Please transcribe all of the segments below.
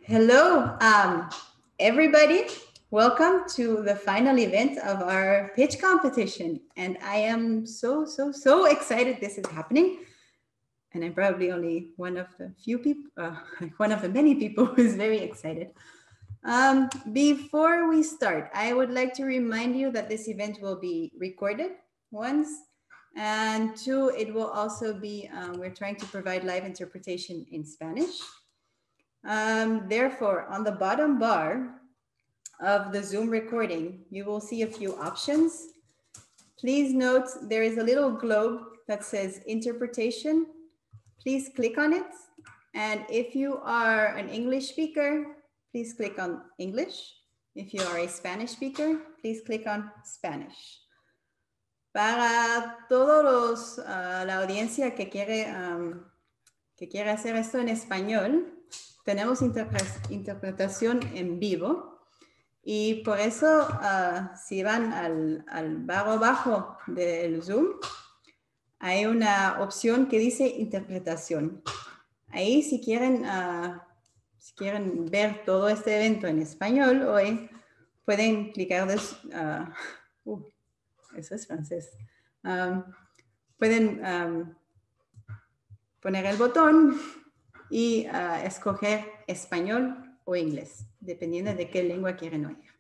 Hello, everybody. Welcome to the final event of our pitch competition. And I am so excited this is happening. And I'm probably only one of the few people, one of the many people who is very excited. Before we start, I would like to remind you that this event will be recorded once. And two, it will also be, we're trying to provide live interpretation in Spanish. Therefore, on the bottom bar of the Zoom recording, you will see a few options. Please note there is a little globe that says interpretation. Please click on it. And if you are an English speaker, please click on English. If you are a Spanish speaker, please click on Spanish. Para todos la audiencia que quiere hacer esto en español, tenemos interpretación en vivo y por eso si van al barro abajo del Zoom, hay una opción que dice interpretación. Ahí si quieren ver todo este evento en español hoy, pueden clicar, eso es francés, pueden poner el botón y escoger español o inglés, dependiendo de qué lengua quieren oír.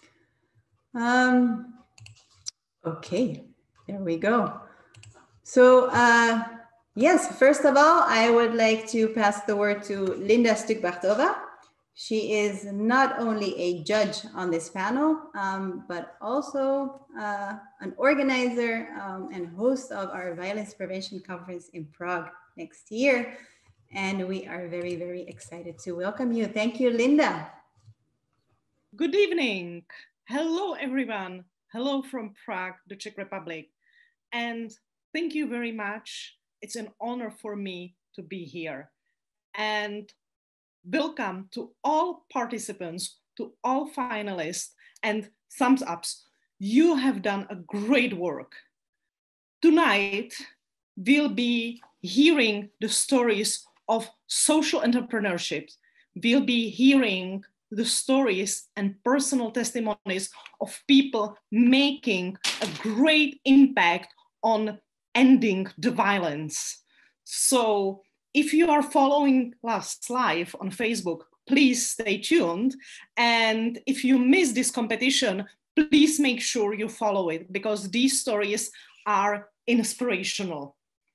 Okay, there we go. So, yes, first of all, I would like to pass the word to Linda Stückbartova. She is not only a judge on this panel, but also an organizer and host of our Violence Prevention Conference in Prague next year. And we are very excited to welcome you. Thank you, Linda. Good evening. Hello, everyone. Hello from Prague, the Czech Republic. And thank you very much. It's an honor for me to be here. And welcome to all participants, to all finalists and thumbs ups. You have done a great work. Tonight, we'll be hearing the stories of social entrepreneurship. We'll be hearing the stories and personal testimonies of people making a great impact on ending the violence. So if you are following us live on Facebook, please stay tuned. And if you miss this competition, please make sure you follow it because these stories are inspirational.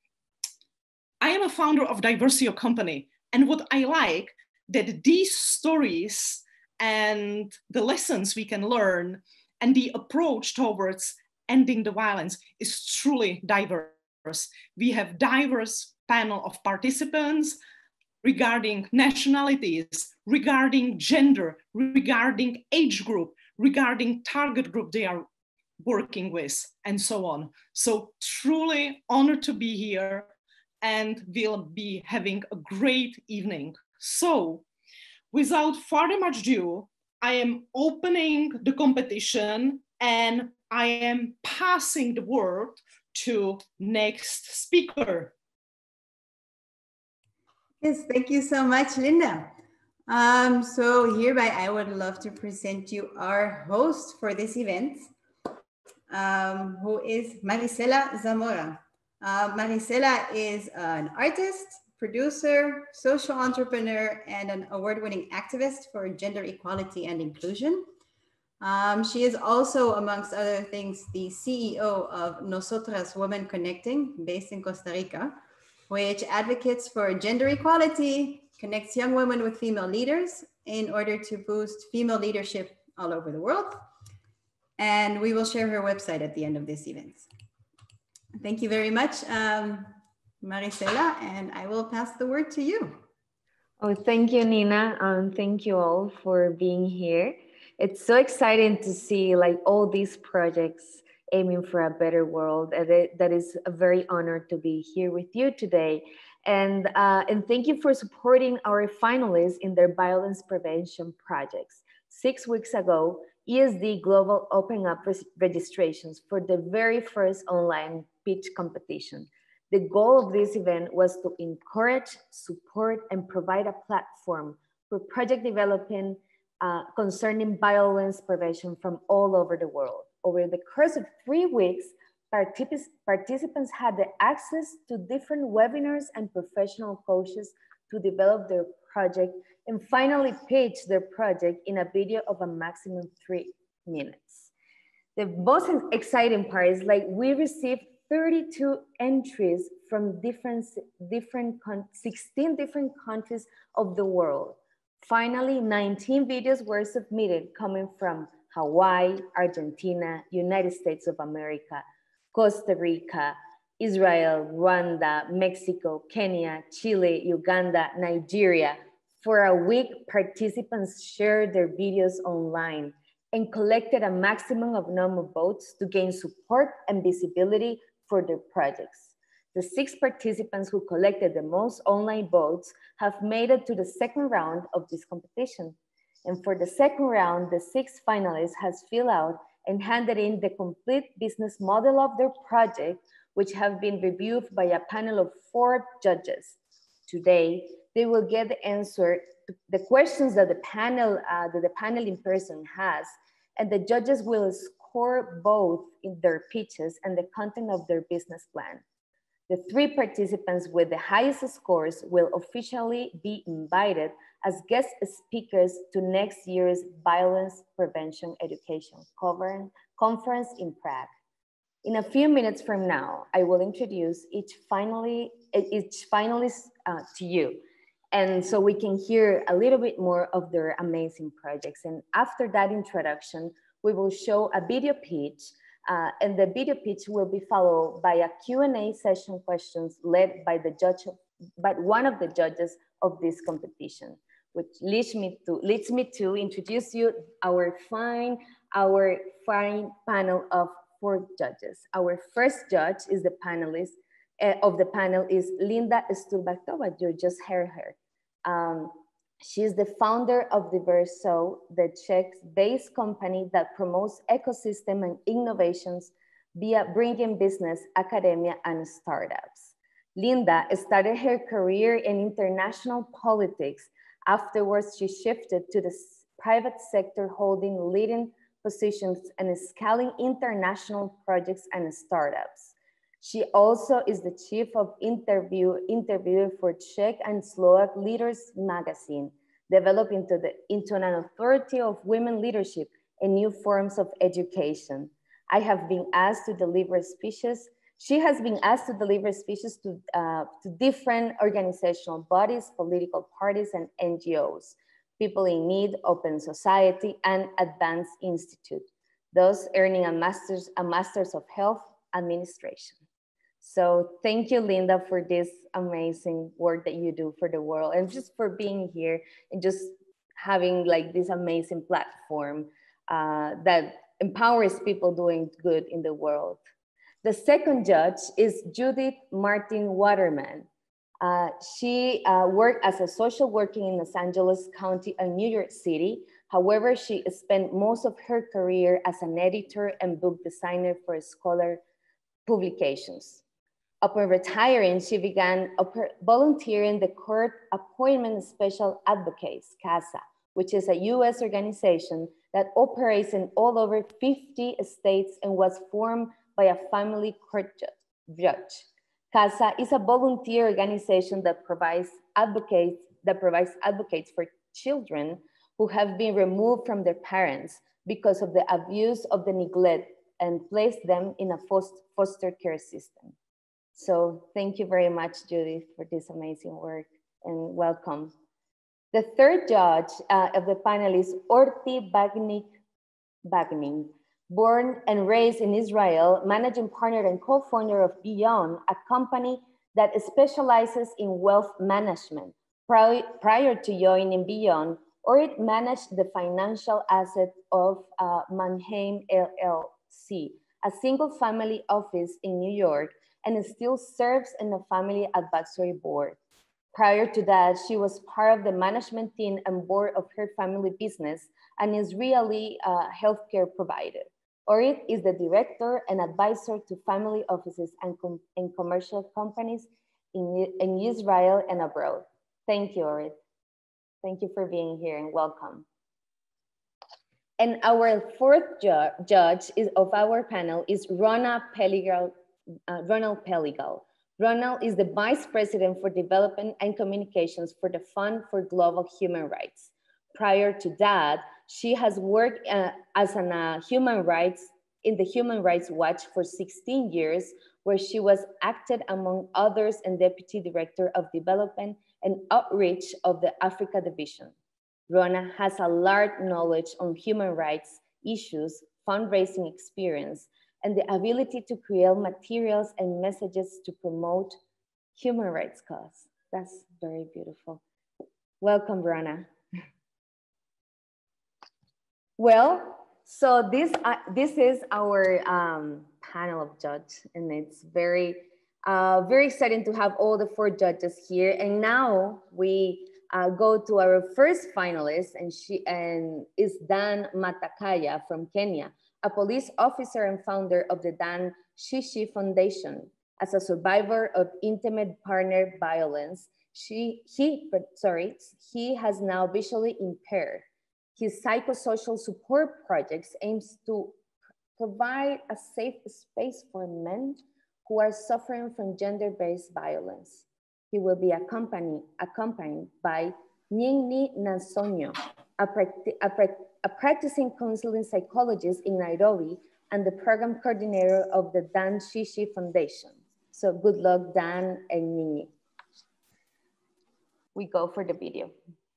I am a founder of Diversio Company, and what I like that these stories and the lessons we can learn and the approach towards ending the violence is truly diverse. We have diverse panel of participants regarding nationalities, regarding gender, regarding age group, regarding target group they are working with, and so on. So truly honored to be here. And we'll be having a great evening. So without further much ado, I am opening the competition and I am passing the word to next speaker. Yes, thank you so much, Linda. So hereby I would love to present you our host for this event, who is Marisela Zamora. Marisela is an artist, producer, social entrepreneur, and an award-winning activist for gender equality and inclusion. She is also, amongst other things, the CEO of Nosotras Women Connecting, based in Costa Rica, which advocates for gender equality, connects young women with female leaders in order to boost female leadership all over the world. And we will share her website at the end of this event. Thank you very much, Marisela, and I will pass the word to you. Oh, thank you, Nina, and thank you all for being here. It's so exciting to see like all these projects aiming for a better world. That is a very honor to be here with you today. And thank you for supporting our finalists in their violence prevention projects. 6 weeks ago, ESD Global opened up registrations for the very first online pitch competition. The goal of this event was to encourage, support, and provide a platform for for project development concerning violence prevention from all over the world. Over the course of 3 weeks, participants had the access to different webinars and professional coaches to develop their project and finally pitch their project in a video of a maximum 3 minutes. The most exciting part is like we received 32 entries from 16 different countries of the world. Finally, 19 videos were submitted coming from Hawaii, Argentina, United States of America, Costa Rica, Israel, Rwanda, Mexico, Kenya, Chile, Uganda, Nigeria. For a week, participants shared their videos online and collected a maximum of number of votes to gain support and visibility for their projects. The 6 participants who collected the most online votes have made it to the second round of this competition. And for the second round, the 6 finalists has filled out and handed in the complete business model of their project, which have been reviewed by a panel of 4 judges. Today, they will get the answer to the questions that the panel in person has, and the judges will score both in their pitches and the content of their business plan. The 3 participants with the highest scores will officially be invited as guest speakers to next year's Violence Prevention Education Conference in Prague. In a few minutes from now, I will introduce each finalist to you. And so we can hear a little bit more of their amazing projects. And after that introduction, we will show a video pitch, and the video pitch will be followed by a Q&A session questions led by one of the judges of this competition, which leads me to introduce you our fine panel of 4 judges. Our first judge is the panelist of the panel is Linda Stulbaktova. You just heard her. She's the founder of Diverso, the Czech-based company that promotes ecosystem and innovations via bringing business, academia, and startups. Linda started her career in international politics. Afterwards, she shifted to the private sector, holding leading positions and scaling international projects and startups. She also is the chief of interviewer for Czech and Slovak Leaders magazine, developing into an authority of women leadership and new forms of education. I have been asked to deliver speeches. She has been asked to deliver speeches to different organizational bodies, political parties, and NGOs, People in Need, Open Society, and Advanced Institute, thus earning a master's of health administration. So thank you, Linda, for this amazing work that you do for the world and just for being here and just having like this amazing platform that empowers people doing good in the world. The second judge is Judith Martin Waterman. She worked as a social worker in Los Angeles County and New York City. However, she spent most of her career as an editor and book designer for Scholar publications. Upon retiring, she began volunteering the Court Appointment Special Advocates, CASA, which is a US organization that operates in all over 50 states and was formed by a family court judge. CASA is a volunteer organization that provides advocates for children who have been removed from their parents because of the abuse of the neglect and place them in a foster care system. So thank you very much, Judith, for this amazing work and welcome. The third judge of the panel is Orti Bagning, born and raised in Israel, managing partner and co-founder of Beyond, a company that specializes in wealth management. Prior to joining Beyond, Orit managed the financial asset of Mannheim LLC, a single family office in New York, and still serves in the family advisory board. Prior to that, she was part of the management team and board of her family business, an Israeli healthcare provider. Orit is the director and advisor to family offices and commercial companies in Israel and abroad. Thank you, Orit. Thank you for being here and welcome. And our fourth judge of our panel is Ronald Peligal. Ronald is the Vice President for Development and Communications for the Fund for Global Human Rights. Prior to that, she has worked as a human rights in the Human Rights Watch for 16 years, where she was acted among others and Deputy Director of Development and Outreach of the Africa Division. Rona has a large knowledge on human rights issues, fundraising experience, and the ability to create materials and messages to promote human rights cause. That's very beautiful. Welcome, Rona. Well, so this is our panel of judges, and it's very exciting to have all the 4 judges here. And now we go to our first finalist, and she is Dan Matakaya from Kenya, a police officer and founder of the Dan Shishi Foundation. As a survivor of intimate partner violence, he has now visually impaired. His psychosocial support projects aims to provide a safe space for men who are suffering from gender-based violence. He will be accompanied by Nyingni Nansonyo, a practicing counseling psychologist in Nairobi and the program coordinator of the Dan Shishi Foundation. So good luck, Dan and Nyingni. We go for the video.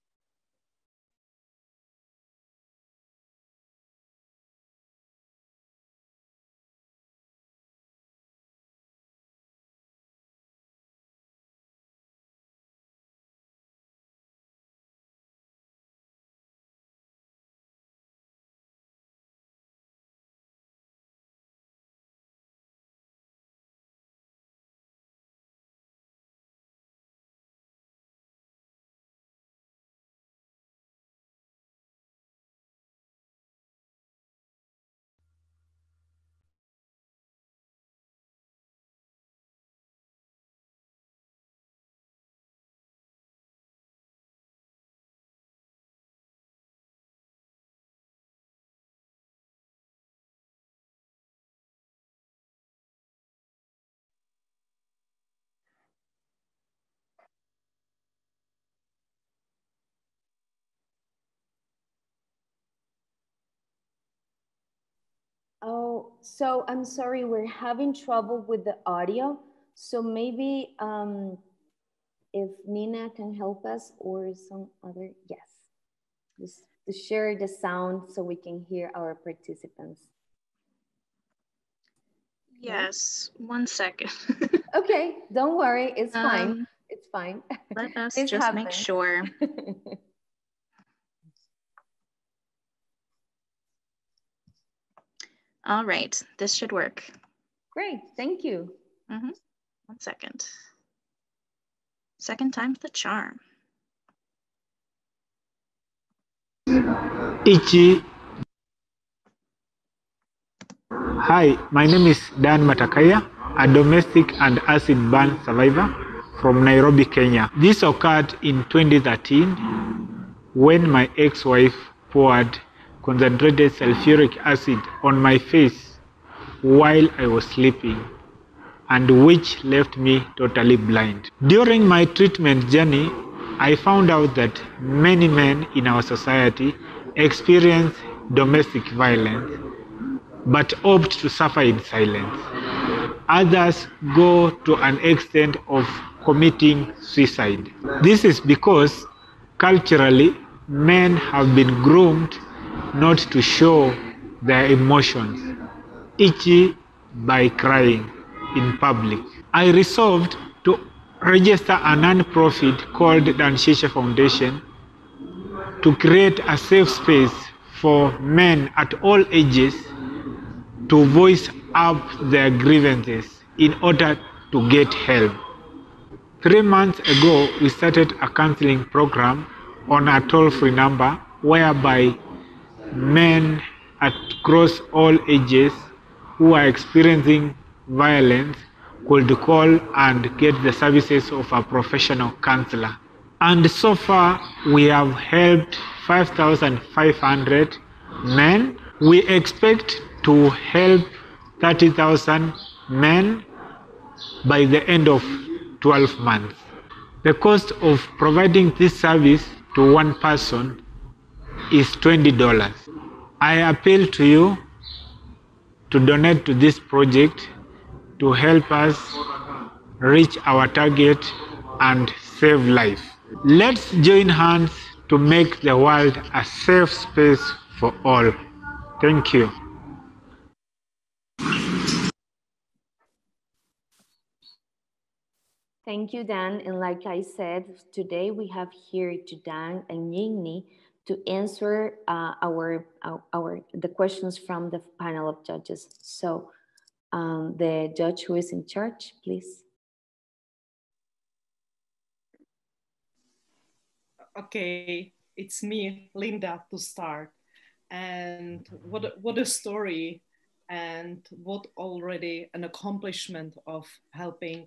Oh, so I'm sorry, we're having trouble with the audio. So maybe if Nina can help us or some other, yes. Just to share the sound so we can hear our participants. Yes, 1 second. Okay, don't worry, it's fine. It's fine. Let us just make sure. All right, this should work. Great, thank you. 1 second. Second time's the charm. Ichi. Hi, my name is Dan Matakaya, a domestic and acid burn survivor from Nairobi, Kenya. This occurred in 2013 when my ex-wife poured concentrated sulfuric acid on my face while I was sleeping, and which left me totally blind. During my treatment journey, I found out that many men in our society experience domestic violence but opt to suffer in silence. Others go to an extent of committing suicide. This is because culturally, men have been groomed not to show their emotions, e.g. by crying in public. I resolved to register a non-profit called Dan Shishi Foundation to create a safe space for men at all ages to voice up their grievances in order to get help. 3 months ago, we started a counseling program on a toll-free number whereby men across all ages who are experiencing violence could call and get the services of a professional counselor. And so far, we have helped 5,500 men. We expect to help 30,000 men by the end of 12 months. The cost of providing this service to one person is $20. I appeal to you to donate to this project to help us reach our target and save life. Let's join hands to make the world a safe space for all. Thank you. Thank you, Dan. And like I said, today we have here to Dan and Yingni to answer the questions from the panel of judges. So the judge who is in charge, please. Okay, it's me, Linda, to start. And what a story, and what already an accomplishment of helping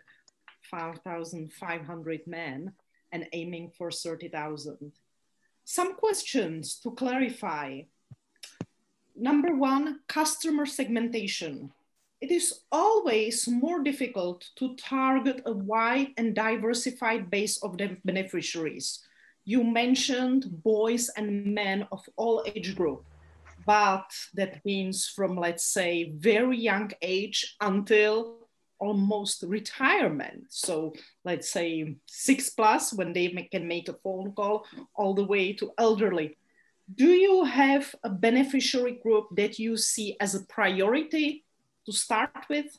5,500 men and aiming for 30,000. Some questions to clarify. Number one, customer segmentation. It is always more difficult to target a wide and diversified base of the beneficiaries. You mentioned boys and men of all age group, but that means from, let's say, very young age until almost retirement. So let's say 6+ when they can make a phone call, all the way to elderly. Do you have a beneficiary group that you see as a priority to start with?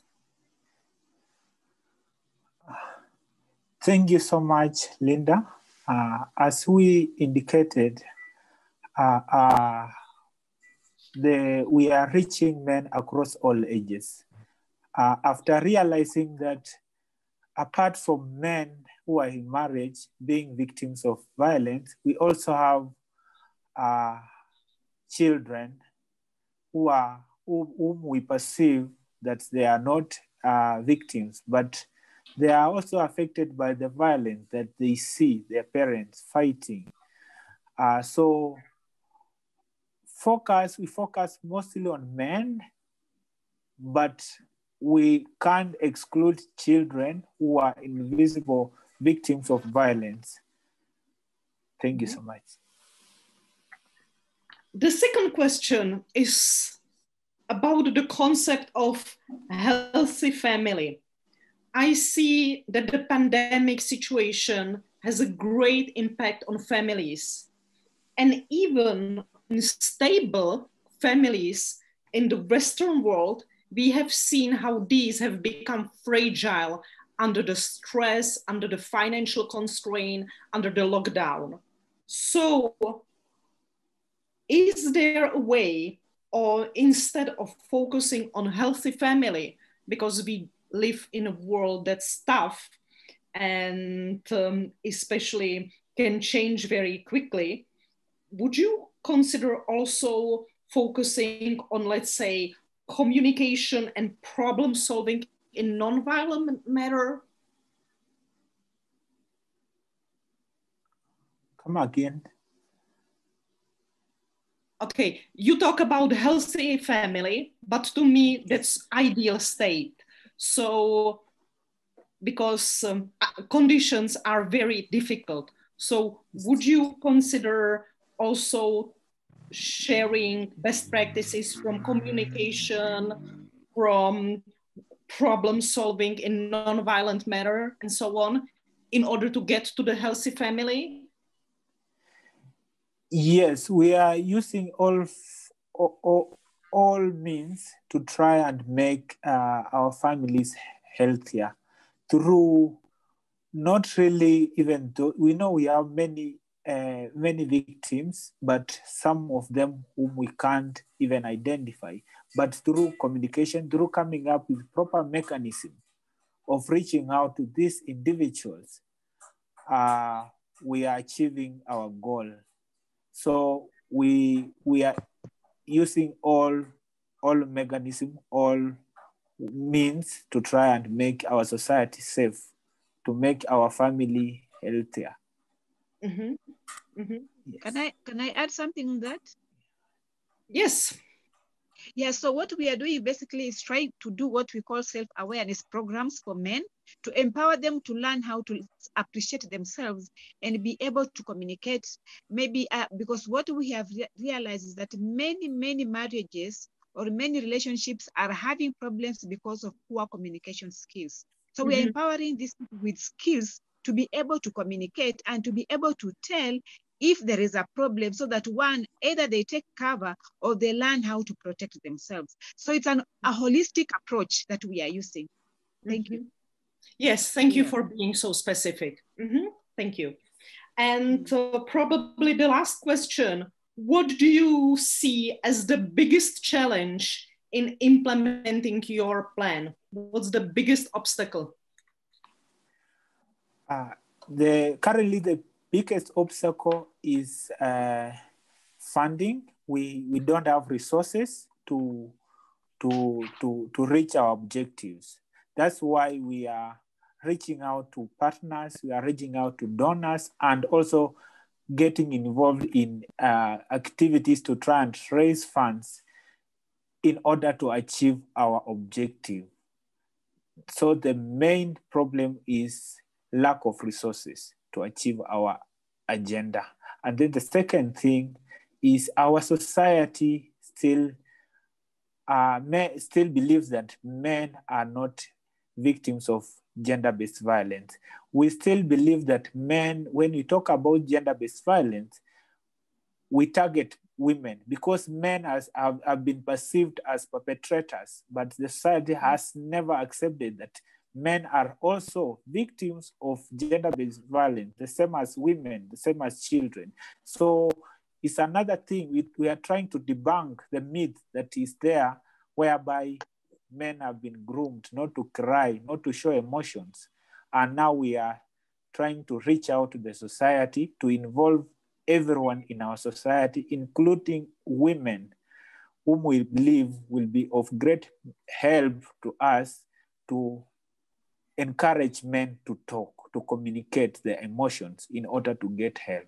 Thank you so much, Linda. As we indicated, we are reaching men across all ages. After realizing that apart from men who are in marriage being victims of violence, we also have children whom we perceive that they are not victims, but they are also affected by the violence that they see their parents fighting. So we focus mostly on men, but we can't exclude children who are invisible victims of violence. Thank you so much. The second question is about the concept of healthy family. I see that the pandemic situation has a great impact on families, and even in stable families in the Western world, we have seen how these have become fragile under the stress, under the financial constraint, under the lockdown. So is there a way, or instead of focusing on healthy family, because we live in a world that's tough and especially can change very quickly, would you consider also focusing on, let's say, communication and problem solving in non-violent manner? Come again. Okay, you talk about healthy family, but to me, that's ideal state. So, because conditions are very difficult. So would you consider also sharing best practices from communication, from problem solving in non-violent manner, and so on, in order to get to the healthy family? Yes, we are using all means to try and make our families healthier through not really, even though we know we have many victims, but some of them whom we can't even identify. But through communication, through coming up with proper mechanism of reaching out to these individuals, we are achieving our goal. So we are using all mechanism, all means to try and make our society safe, to make our family healthier. Mm-hmm. Mm-hmm. Yes. Can I add something on that? Yes. Yeah, so what we are doing basically is trying to do what we call self-awareness programs for men to empower them to learn how to appreciate themselves and be able to communicate. Maybe because what we have realized is that many marriages or many relationships are having problems because of poor communication skills. So we are empowering these people with skills to be able to communicate and to be able to tell if there is a problem, so that one, either they take cover or they learn how to protect themselves. So it's a holistic approach that we are using. Thank you. Yes, thank you for being so specific. Thank you. And probably the last question, what do you see as the biggest challenge in implementing your plan? What's the biggest obstacle? Currently, the biggest obstacle is funding. We don't have resources to reach our objectives. That's why we are reaching out to partners, we are reaching out to donors, and also getting involved in activities to try and raise funds in order to achieve our objective. So the main problem is lack of resources to achieve our agenda. And then the second thing is our society still believes that men are not victims of gender-based violence. We still believe that men, when we talk about gender-based violence, we target women because men have been perceived as perpetrators, but the society has never accepted that men are also victims of gender-based violence, the same as women, the same as children. So it's another thing. We are trying to debunk the myth that is there, whereby men have been groomed not to cry, not to show emotions. And now we are trying to reach out to the society to involve everyone in our society, including women, whom we believe will be of great help to us to encourage men to talk, to communicate their emotions in order to get help.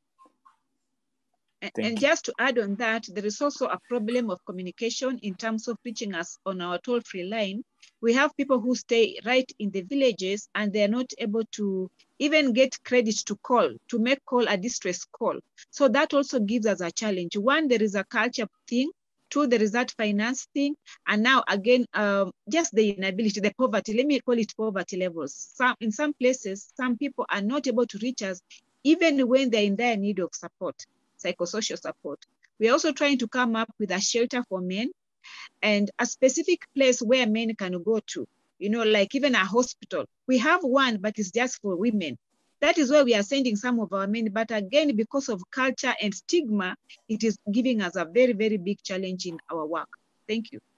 And just to add on that, there is also a problem of communication in terms of reaching us on our toll-free line. We have people who stay right in the villages and they're not able to even get credit to make call a distress call. So that also gives us a challenge. One, there is a culture thing. Two, there is that finance thing. And now again, just the inability, the poverty, let me call it poverty levels. In some places, some people are not able to reach us even when they're in their need of support, psychosocial support. We're also trying to come up with a shelter for men and a specific place where men can go to, like even a hospital. We have one, but it's just for women. That is where we are sending some of our men. But again, because of culture and stigma, it is giving us a very, very big challenge in our work. Thank you.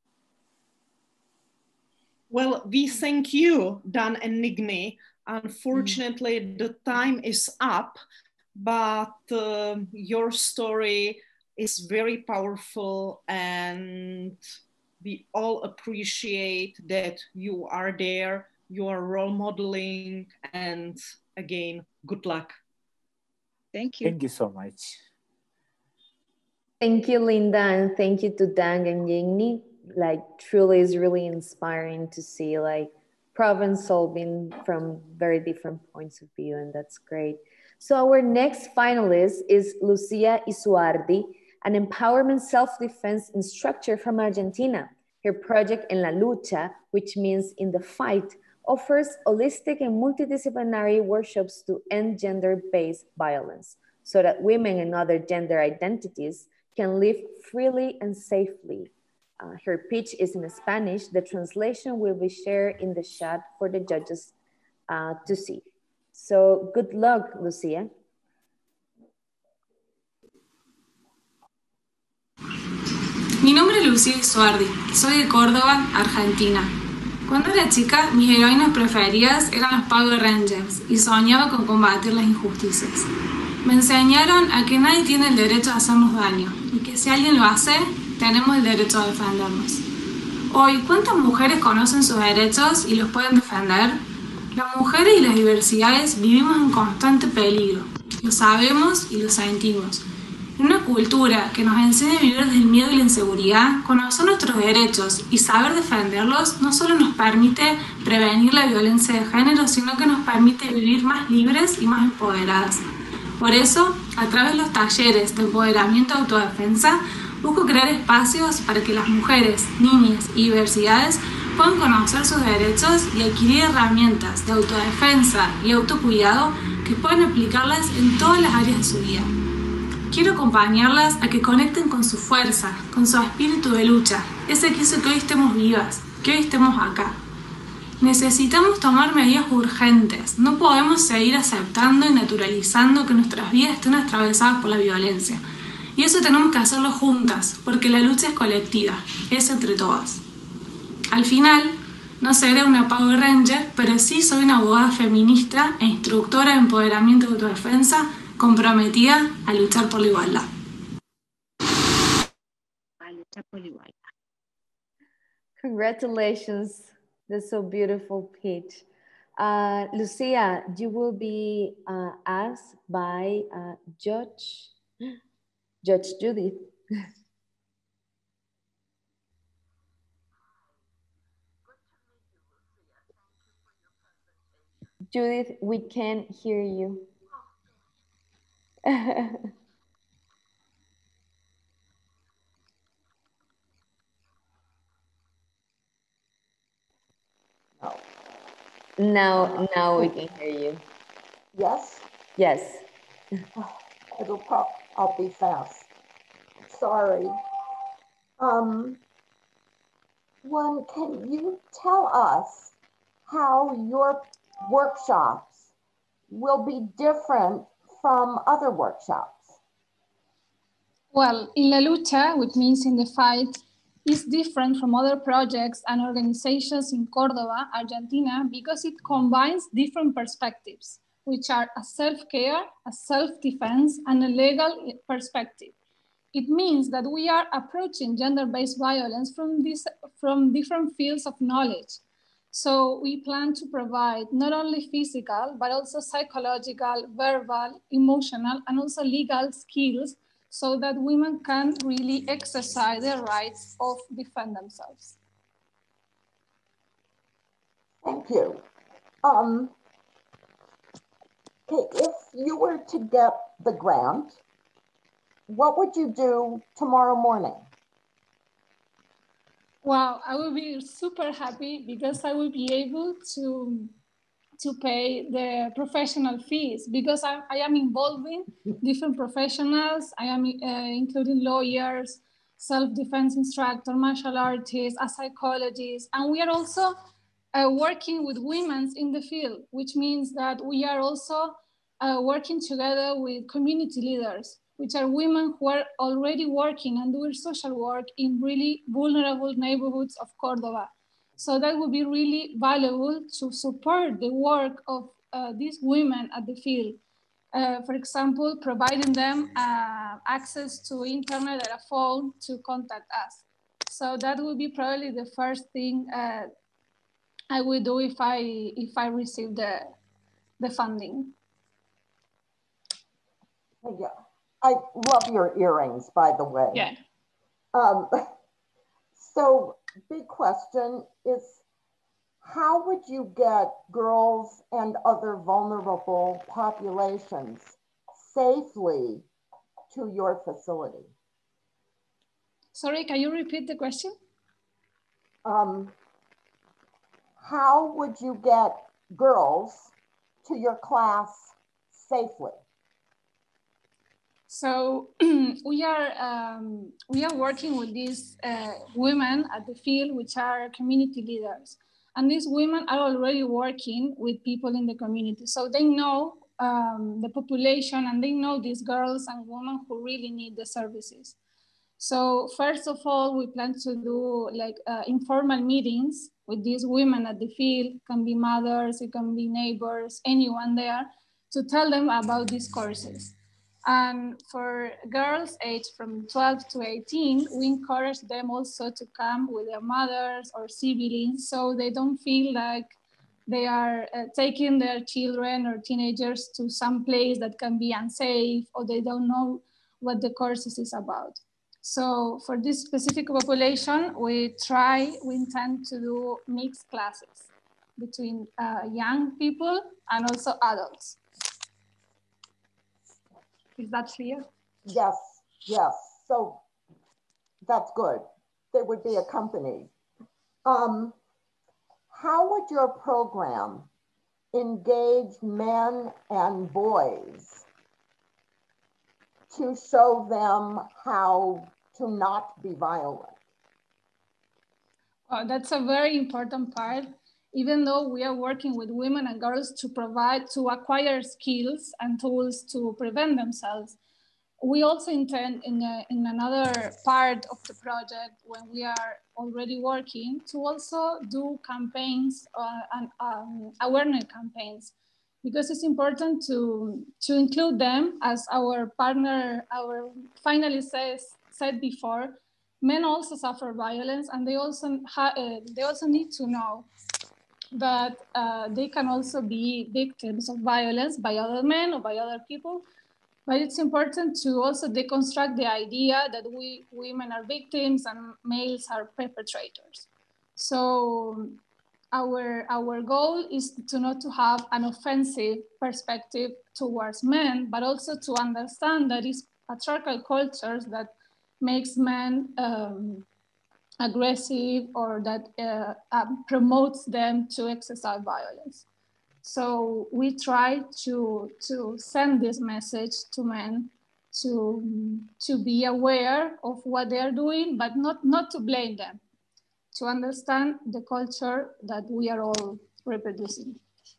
Well, we thank you, Dan and Nigne. Unfortunately, the time is up, but your story is very powerful and we all appreciate that you are there, you are role modeling, and again, good luck. Thank you. Thank you so much. Thank you, Linda, and thank you to Dan and Yingni. Truly is really inspiring to see problem solving from very different points of view, and that's great. So our next finalist is Lucia Isuardi, an empowerment self-defense instructor from Argentina. Her project En la Lucha, which means in the fight, offers holistic and multidisciplinary workshops to end gender-based violence so that women and other gender identities can live freely and safely. Her pitch is in Spanish. The translation will be shared in the chat for the judges to see. So good luck, Lucia. Mi nombre es Lucía Isuardi, soy de Córdoba, Argentina. Cuando era chica, mis heroínas preferidas eran los Power Rangers y soñaba con combatir las injusticias. Me enseñaron a que nadie tiene el derecho a hacernos daño y que si alguien lo hace, tenemos el derecho a defendernos. Hoy, ¿cuántas mujeres conocen sus derechos y los pueden defender? Las mujeres y las diversidades vivimos en constante peligro, Lo sabemos y lo sentimos. En una cultura que nos enseña a vivir desde el miedo y la inseguridad, conocer nuestros derechos y saber defenderlos no solo nos permite prevenir la violencia de género, sino que nos permite vivir más libres y más empoderadas. Por eso, a través de los talleres de empoderamiento y autodefensa, busco crear espacios para que las mujeres, niñas y diversidades puedan conocer sus derechos y adquirir herramientas de autodefensa y autocuidado que puedan aplicarlas en todas las áreas de su vida. Quiero acompañarlas a que conecten con su fuerza, con su espíritu de lucha, ese que hizo que hoy estemos vivas, que hoy estemos acá. Necesitamos tomar medidas urgentes, no podemos seguir aceptando y naturalizando que nuestras vidas estén atravesadas por la violencia. Y eso tenemos que hacerlo juntas, porque la lucha es colectiva, es entre todas. Al final, no seré una Power Ranger, pero sí soy una abogada feminista e instructora de empoderamiento y autodefensa comprometida a luchar por la igualdad. Congratulations. That's so beautiful, Peach. Lucia, you will be asked by Judge Judith. Judith, we can't hear you. Now we can hear you. Yes? Yes. I'll be fast. Sorry. Can you tell us how your workshops will be different from other workshops? Well, in La Lucha, which means in the fight, is different from other projects and organizations in Córdoba, Argentina, because it combines different perspectives, which are a self-care, a self-defense, and a legal perspective. It means that we are approaching gender-based violence from different fields of knowledge. So we plan to provide not only physical, but also psychological, verbal, emotional, and also legal skills so that women can really exercise their rights of defend themselves. Thank you. If you were to get the grant, what would you do tomorrow morning? Wow, I will be super happy because I will be able to pay the professional fees because I am involving different professionals. I am including lawyers, self-defense instructor, martial artists, a psychologist, and we are also working with women in the field, which means that we are also working together with community leaders, which are women who are already working and doing social work in really vulnerable neighborhoods of Córdoba. So that would be really valuable to support the work of these women at the field. For example, providing them access to internet and a phone to contact us. So that would be probably the first thing I would do if I receive the funding. Yeah, I love your earrings, by the way. Yeah. So big question is, how would you get girls and other vulnerable populations safely to your facility? Sorry, can you repeat the question? How would you get girls to your class safely? So we are working with these women at the field, which are community leaders. And these women are already working with people in the community. So they know the population and they know these girls and women who really need the services. So first of all, we plan to do like informal meetings with these women at the field. It can be mothers, it can be neighbors, anyone there, to tell them about these courses. And for girls aged from 12 to 18, we encourage them also to come with their mothers or siblings so they don't feel like they are taking their children or teenagers to some place that can be unsafe, or they don't know what the courses is about. So for this specific population, we intend to do mixed classes between young people and also adults. Is that clear? Yes, yes. So that's good. They would be accompanied. How would your program engage men and boys to show them how to not be violent? That's a very important part. Even though we are working with women and girls to acquire skills and tools to prevent themselves, we also intend in another part of the project, when we are already working, to also do campaigns and awareness campaigns, because it's important to include them. As our finalist said before, men also suffer violence, and they also need to know that they can also be victims of violence by other men or by other people. But it's important to also deconstruct the idea that we women are victims and males are perpetrators. So our goal is to not to have an offensive perspective towards men, but also to understand that it's patriarchal cultures that makes men aggressive, or that promotes them to exercise violence. So we try to send this message to men to be aware of what they are doing, but not to blame them, to understand the culture that we are all reproducing.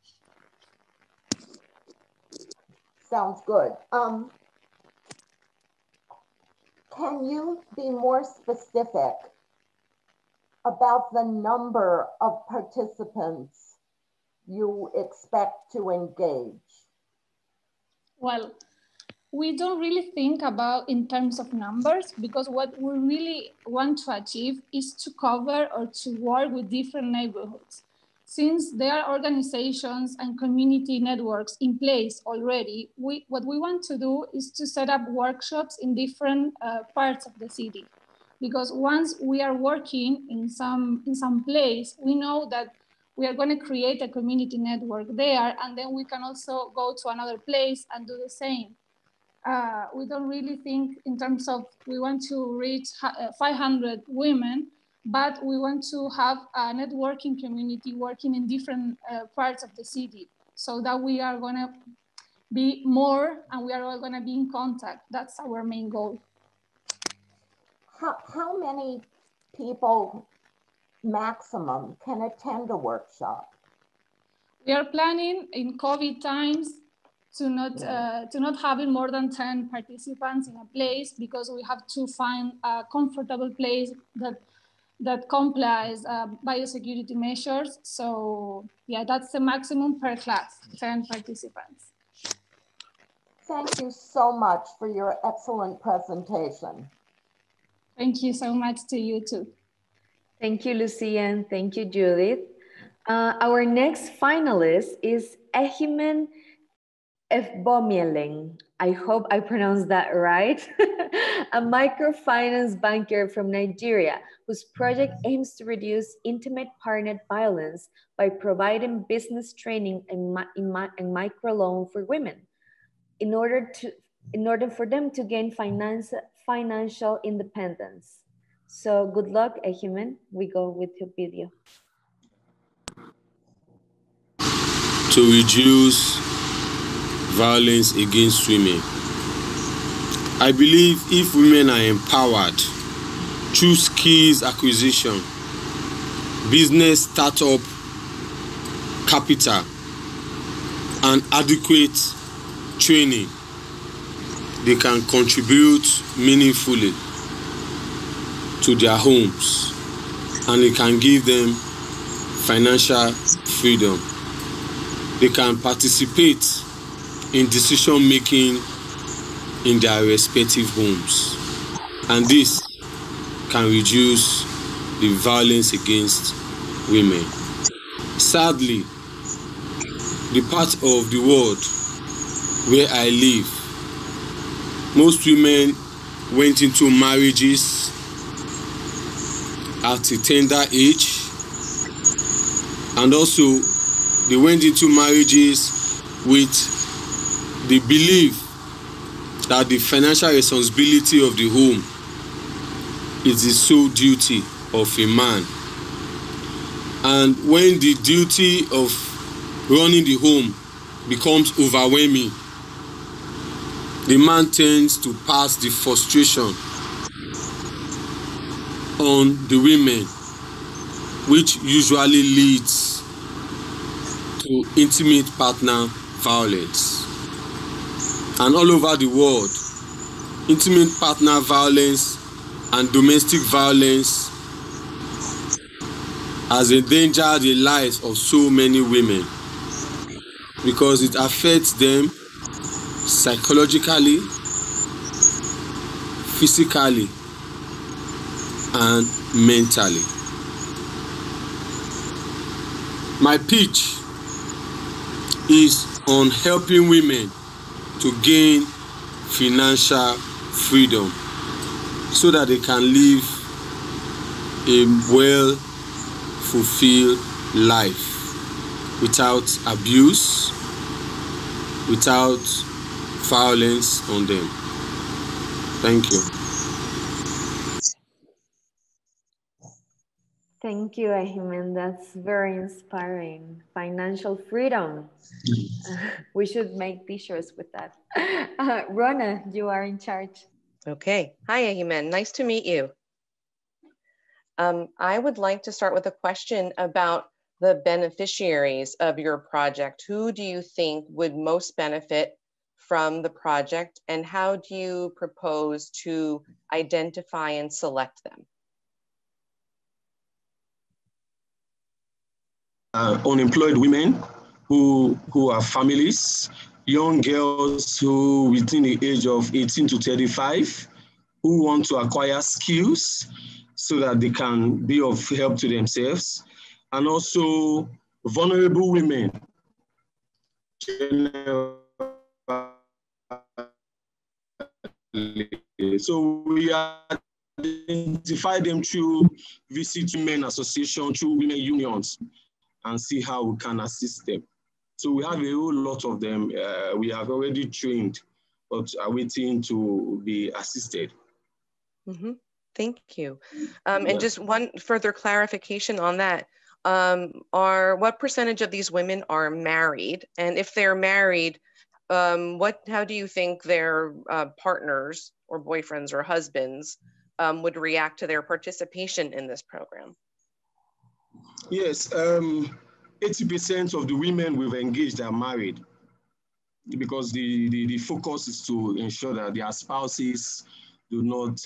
Sounds good. Can you be more specific about the number of participants you expect to engage? Well, we don't really think about in terms of numbers, because what we really want to achieve is to cover or to work with different neighborhoods. Since there are organizations and community networks in place already, what we want to do is to set up workshops in different parts of the city. Because once we are working in some place, we know that we are going to create a community network there, and then we can also go to another place and do the same. We don't really think in terms of we want to reach 500 women, but we want to have a networking community working in different parts of the city, so that we are going to be more and we are all going to be in contact. That's our main goal. How many people maximum can attend a workshop? We are planning in COVID times to not having more than 10 participants in a place, because we have to find a comfortable place that complies biosecurity measures. So yeah, that's the maximum per class, 10 participants. Thank you so much for your excellent presentation. Thank you so much to you too. Thank you, Lucia, and thank you, Judith. Our next finalist is Ehimen Efbomieleng. I hope I pronounced that right. A microfinance banker from Nigeria, whose project aims to reduce intimate partner violence by providing business training and microloan for women in order for them to gain financial independence. So good luck, Ehimen. We go with your video. To reduce violence against women. I believe if women are empowered through skills acquisition, business startup capital, and adequate training, they can contribute meaningfully to their homes, and it can give them financial freedom. They can participate in decision making in their respective homes, and this can reduce the violence against women. Sadly, the part of the world where I live, most women went into marriages at a tender age, and also they went into marriages with the belief that the financial responsibility of the home is the sole duty of a man. And when the duty of running the home becomes overwhelming, the man tends to pass the frustration on the women, which usually leads to intimate partner violence. And all over the world, intimate partner violence and domestic violence has endangered the lives of so many women because it affects them psychologically, physically, and mentally. My pitch is on helping women to gain financial freedom so that they can live a well-fulfilled life without abuse, without violence on them. Thank you. Thank you, Ahimen. That's very inspiring. Financial freedom. We should make t-shirts with that. Rona, you are in charge. Okay. Hi, Ahimen. Nice to meet you. I would like to start with a question about the beneficiaries of your project. Who do you think would most benefit from the project, and how do you propose to identify and select them? Unemployed women who have families, young girls who within the age of 18 to 35 who want to acquire skills so that they can be of help to themselves, and also vulnerable women. So we identify them through Visit Women Association, through women unions, and see how we can assist them. So we have a whole lot of them. We have already trained, but are waiting to be assisted. Mm-hmm. Thank you. And just one further clarification on that. What percentage of these women are married? And if they're married, how do you think their partners or boyfriends or husbands would react to their participation in this program? Yes, 80% of the women we've engaged are married, because the focus is to ensure that their spouses do not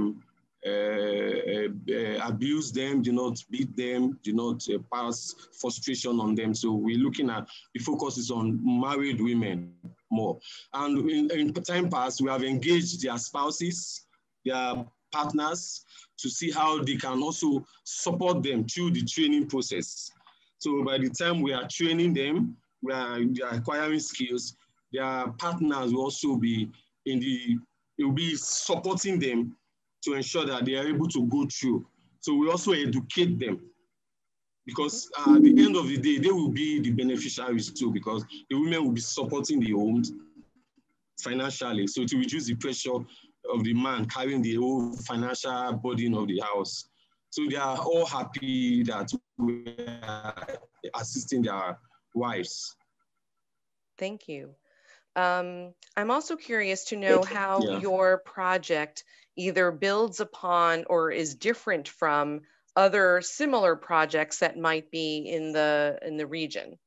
abuse them, do not beat them, do not pass frustration on them. So we're looking at, the focus is on married women more. And in time past, we have engaged their spouses, their partners, to see how they can also support them through the training process. So by the time we are training them, they are acquiring skills, their partners will also be will be supporting them to ensure that they are able to go through. So we also educate them, because at the end of the day, they will be the beneficiaries too, because the women will be supporting the homes financially. So to reduce the pressure of the man carrying the whole financial burden of the house. So they are all happy that we are assisting their wives. Thank you. I'm also curious to know how your project either builds upon or is different from other similar projects that might be in the region.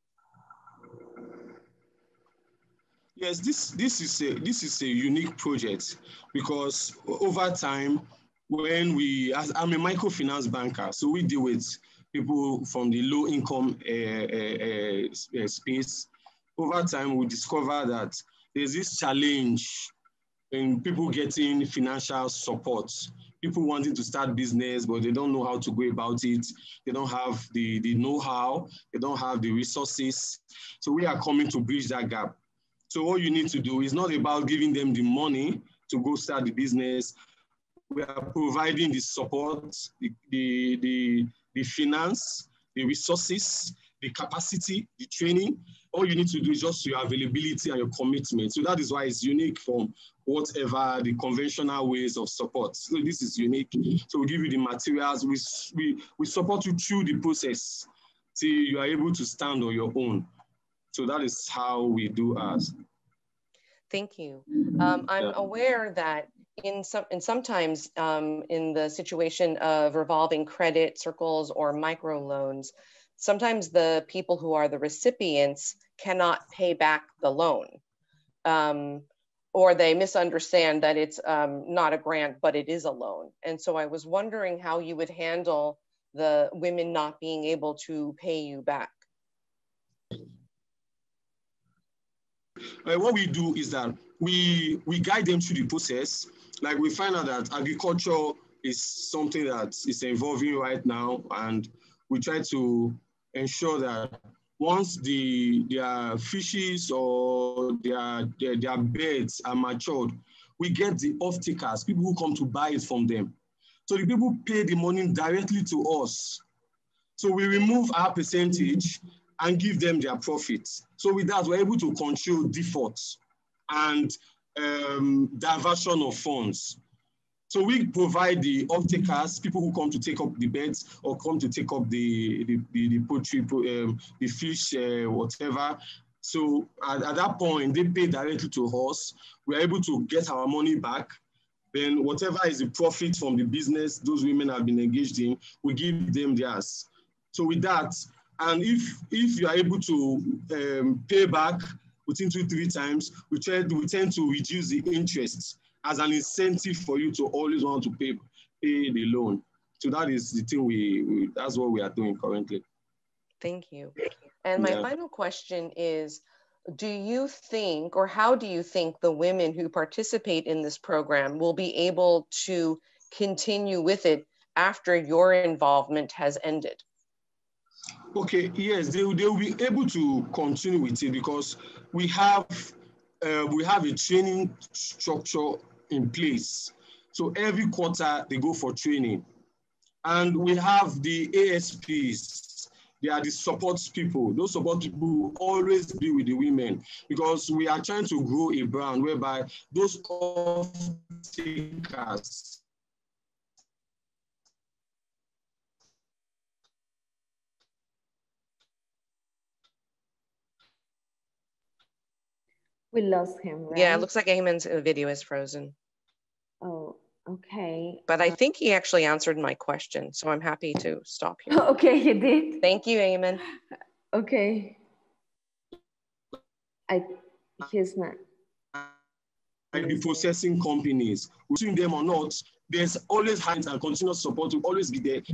Yes, this is a unique project, because over time, when I'm a microfinance banker, so we deal with people from the low income space. Over time, we discover that there's this challenge in people getting financial support people wanting to start business, but they don't know how to go about it. They don't have the know-how. They don't have the resources. So we are coming to bridge that gap. So what you need to do is not about giving them the money to go start the business. We are providing the support, the finance, the resources, the capacity, the training. All you need to do is just your availability and your commitment. So that is why it's unique from whatever the conventional ways of support. So this is unique. So we give you the materials. We support you through the process till you are able to stand on your own. So that is how we do ours. Thank you. I'm aware that sometimes in the situation of revolving credit circles or microloans, sometimes the people who are the recipients cannot pay back the loan, or they misunderstand that it's not a grant, but it is a loan. And so I was wondering how you would handle the women not being able to pay you back. What we do is that we guide them through the process. Like we find out that agriculture is something that is evolving right now, and we try to ensure that once their fishes or their beds are matured, we get the off-takers, people who come to buy it from them. So the people pay the money directly to us. So we remove our percentage and give them their profits. So with that, we're able to control defaults and diversion of funds. So we provide the off-takers, people who come to take up the beds or come to take up the poultry, the fish, whatever. So at that point, they pay directly to us. We're able to get our money back. Then whatever is the profit from the business those women have been engaged in, we give them theirs. So with that, and if you are able to pay back within 2-3 times, we tend to reduce the interest as an incentive for you to always want to pay the loan. So that is the thing that's what we are doing currently. Thank you. And my final question is, do you think, or how do you think the women who participate in this program will be able to continue with it after your involvement has ended? Okay, yes, they will be able to continue with it because we have a training structure in place. So every quarter they go for training. And we have the ASPs. They are the support people. Those support people will always be with the women because we are trying to grow a brand whereby those off-takers We lost him, right? Yeah, it looks like Ayman's video is frozen. Oh, okay. But I think he actually answered my question, so I'm happy to stop here. Okay, he did. Thank you, Ayman. Okay. He's not. Like the processing companies, between them or not, there's always hands and continuous support will always be there.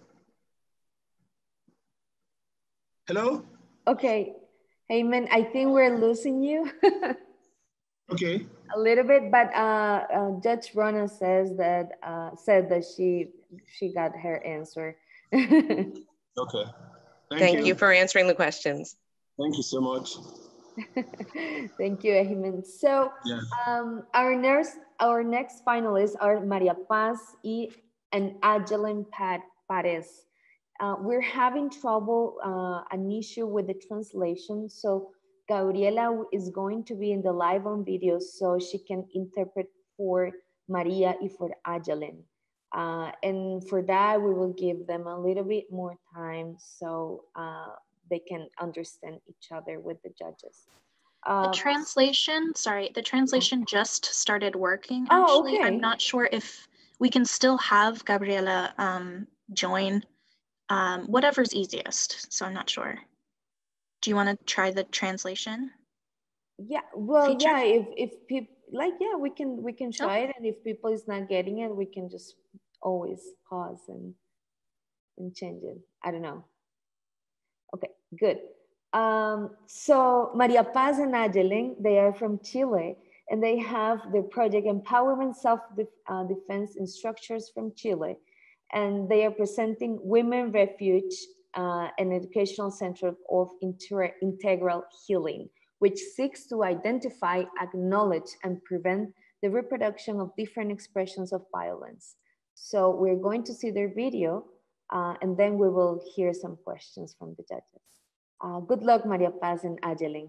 Hello? Okay. Ayman, I think we're losing you. Okay. A little bit, but Judge Rona said that she got her answer. Okay. Thank you for answering the questions. Thank you so much. Thank you, Ayman. So yes. Our next finalists are Maria Paz and Ajelin Pares. We're having trouble, an issue with the translation. So Gabriela is going to be in the live on video so she can interpret for Maria and for Ajelin. And for that, we will give them a little bit more time so they can understand each other with the judges. The translation just started working, actually. Oh, okay. I'm not sure if we can still have Gabriela join. Whatever's easiest, so I'm not sure. Do you want to try the translation? Yeah, well, feature? yeah, if people we can try it, and if people is not getting it, we can just always pause and change it. I don't know. Okay, good. So Maria Paz and Ajelin, they are from Chile. and they have the project Empowerment Self-Defense Instructors from Chile, and they are presenting Women Refuge, an educational center of integral healing, which seeks to identify, acknowledge, and prevent the reproduction of different expressions of violence. So we're going to see their video, and then we will hear some questions from the judges. Good luck, Maria Paz and Ayelen.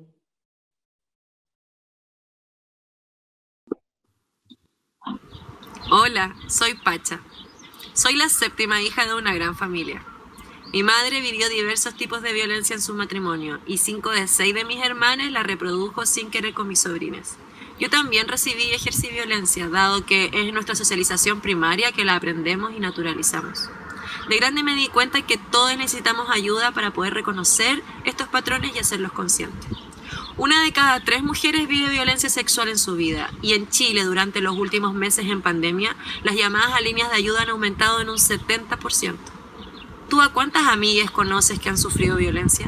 Hola, soy Pacha. Soy la séptima hija de una gran familia. Mi madre vivió diversos tipos de violencia en su matrimonio y 5 de 6 de mis hermanas la reprodujo sin querer con mis sobrines. Yo también recibí y ejercí violencia, dado que es nuestra socialización primaria que la aprendemos y naturalizamos. De grande me di cuenta que todos necesitamos ayuda para poder reconocer estos patrones y hacerlos conscientes. 1 de cada 3 mujeres vive violencia sexual en su vida, y en Chile durante los últimos meses en pandemia, las llamadas a líneas de ayuda han aumentado en un 70%. ¿Tú a cuántas amigas conoces que han sufrido violencia?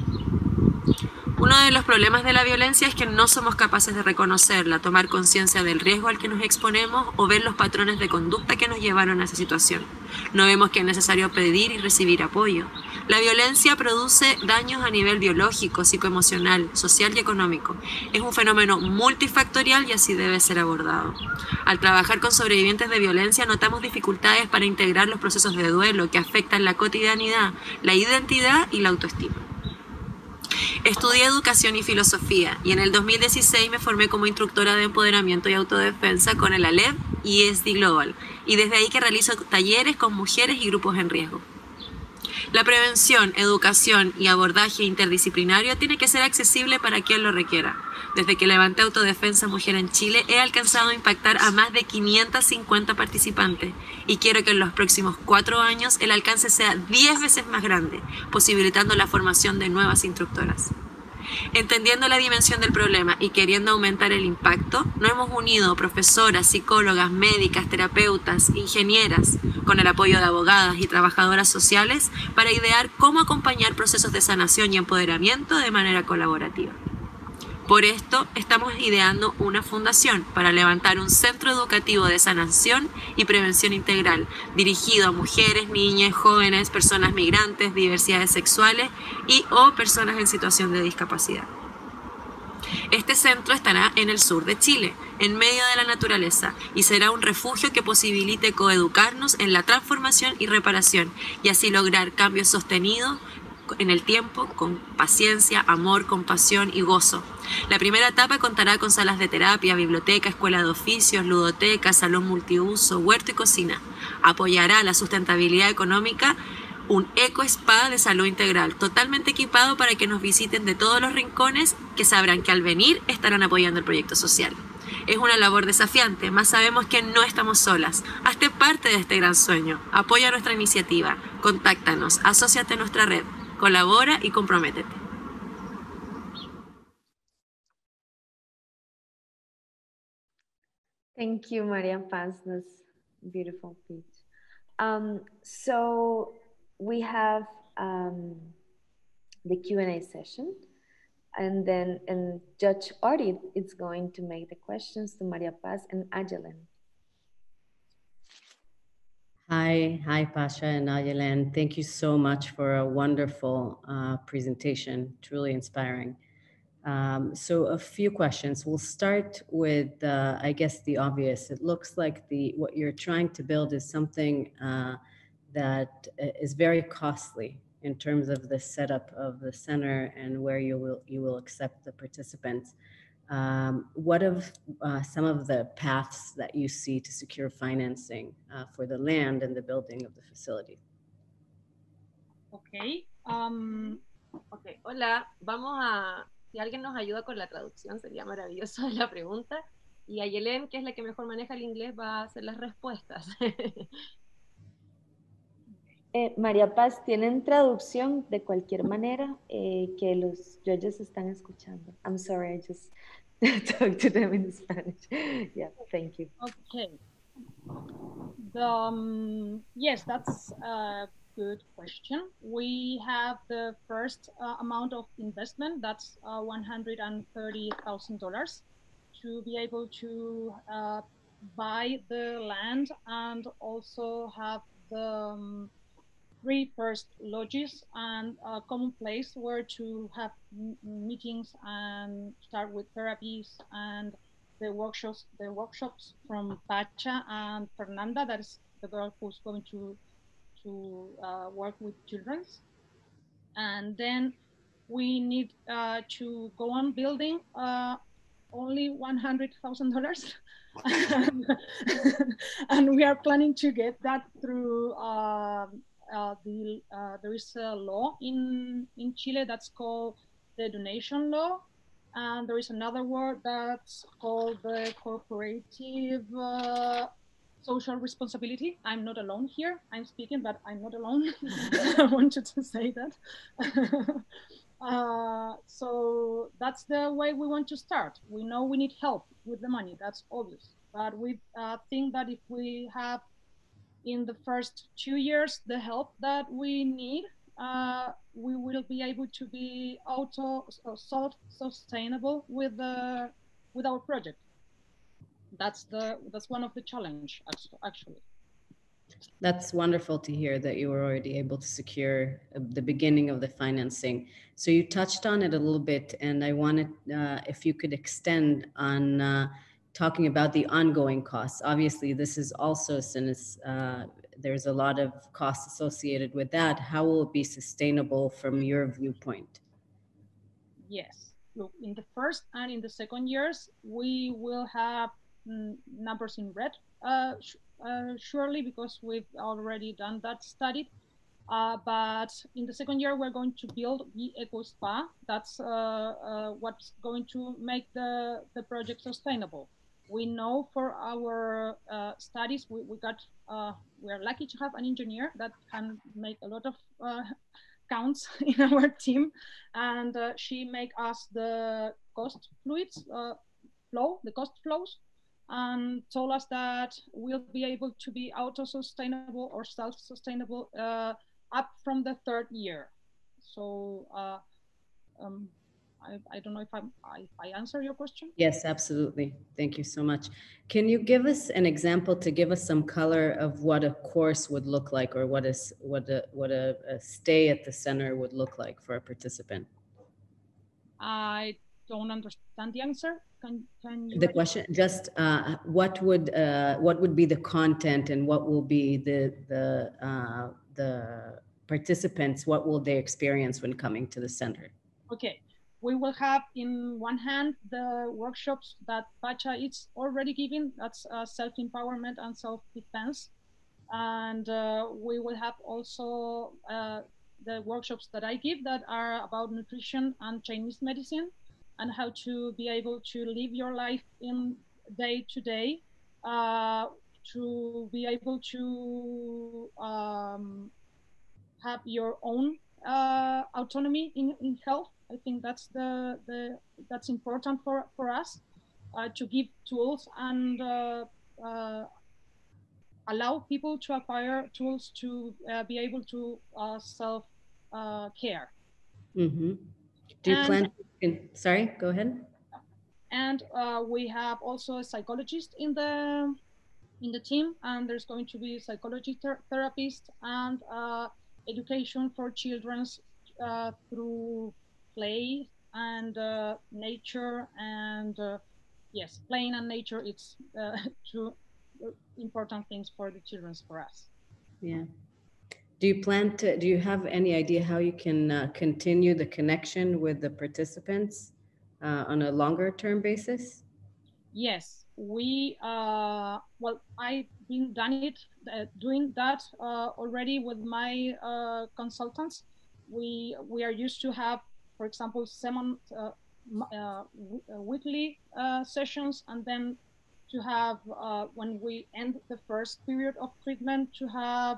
Uno de los problemas de la violencia es que no somos capaces de reconocerla, tomar conciencia del riesgo al que nos exponemos o ver los patrones de conducta que nos llevaron a esa situación. No vemos que es necesario pedir y recibir apoyo. La violencia produce daños a nivel biológico, psicoemocional, social y económico. Es un fenómeno multifactorial y así debe ser abordado. Al trabajar con sobrevivientes de violencia notamos dificultades para integrar los procesos de duelo que afectan la cotidianidad, la identidad y la autoestima. Estudié educación y filosofía y en el 2016 me formé como instructora de empoderamiento y autodefensa con el ALEP y SD Global, y desde ahí que realizo talleres con mujeres y grupos en riesgo. La prevención, educación y abordaje interdisciplinario tiene que ser accesible para quien lo requiera. Desde que levanté Autodefensa Mujer en Chile, he alcanzado a impactar a más de 550 participantes y quiero que en los próximos 4 años el alcance sea 10 veces más grande, posibilitando la formación de nuevas instructoras. Entendiendo la dimensión del problema y queriendo aumentar el impacto, nos hemos unido profesoras, psicólogas, médicas, terapeutas, ingenieras, con el apoyo de abogadas y trabajadoras sociales para idear cómo acompañar procesos de sanación y empoderamiento de manera colaborativa. Por esto, estamos ideando una fundación para levantar un centro educativo de sanación y prevención integral, dirigido a mujeres, niñas, jóvenes, personas migrantes, diversidades sexuales y o personas en situación de discapacidad. Este centro estará en el sur de Chile, en medio de la naturaleza, y será un refugio que posibilite coeducarnos en la transformación y reparación, y así lograr cambios sostenidos en el tiempo, con paciencia, amor, compasión y gozo. La primera etapa contará con salas de terapia, biblioteca, escuela de oficios, ludoteca, salón multiuso, huerto y cocina. Apoyará la sustentabilidad económica, un eco-spa de salud integral, totalmente equipado para que nos visiten de todos los rincones, que sabrán que al venir estarán apoyando el proyecto social. Es una labor desafiante, mas sabemos que no estamos solas. Hazte parte de este gran sueño. Apoya nuestra iniciativa. Contáctanos, asóciate a nuestra red. Colabora y comprométete. Thank you, Maria Paz. That's a beautiful speech. So we have the Q&A session, and then Judge Ori is going to make the questions to Maria Paz and Ayelen. Hi, Pasha and Ayelen. Thank you so much for a wonderful presentation, truly inspiring. So a few questions. We'll start with, I guess, the obvious. It looks like what you're trying to build is something that is very costly in terms of the setup of the center and where you will accept the participants. What of some of the paths that you see to secure financing for the land and the building of the facility? Okay. Okay. Hola, si alguien nos ayuda con la traducción sería maravilloso la pregunta, y Ayelen, que es la que mejor maneja el inglés, va a hacer las respuestas. Maria Paz, ¿tienen traducción de cualquier manera que los judges están escuchando? I'm sorry, I just talked to them in Spanish. Yeah, thank you. Okay. Yes, that's a good question. We have the first amount of investment, that's $130,000 to be able to buy the land and also have the 3 first lodges and a common place where to have meetings and start with therapies and the workshops from Pacha and Fernanda, that is the girl who's going to work with children. And then we need to go on building only $100,000. And we are planning to get that through there is a law in Chile that's called the donation law. And there is another word that's called the corporative social responsibility. I'm not alone here. I'm speaking, but I'm not alone. I wanted to say that. So that's the way we want to start. We know we need help with the money, that's obvious. But we think that if we have in the first 2 years the help that we need, we will be able to be self-sustainable with our project. That's one of the challenge actually. That's wonderful to hear that you were already able to secure the beginning of the financing. So you touched on it a little bit, and I wanted if you could extend on talking about the ongoing costs. Obviously, this is also, since there's a lot of costs associated with that, how will it be sustainable from your viewpoint? Yes, look, in the first and in the second years, we will have numbers in red, surely, because we've already done that study. But in the second year, we're going to build the Eco Spa. That's what's going to make the project sustainable. We know for our studies, we are lucky to have an engineer that can make a lot of counts in our team, and she make us the cost fluids the cost flows, and told us that we'll be able to be auto-sustainable or self-sustainable up from the 3rd year. So I don't know if I answer your question. Yes, absolutely. Thank you so much. Can you give us an example to give us some color of what a course would look like, or what a stay at the center would look like for a participant? I don't understand the answer. Can you? The question, just what would be the content, and what will be the participants, what will they experience when coming to the center? Okay, we will have in one hand the workshops that Pacha is already giving. That's self-empowerment and self-defense, and we will have also the workshops that I give that are about nutrition and Chinese medicine, and how to be able to live your life in day to day, to be able to have your own autonomy in health. I think that's that's important for us, to give tools and allow people to acquire tools to be able to self care. Mm-hmm. Do you plan? Sorry, go ahead. And we have also a psychologist in the team, and there's going to be psychology therapists and education for children through play and nature, and yes, playing and nature, it's two important things for the children, for us. Yeah. Do you have any idea how you can continue the connection with the participants on a longer term basis? Yes, we, well, I've been doing that already with my consultants. We are used to have, for example, weekly sessions, and then to have, when we end the first period of treatment, to have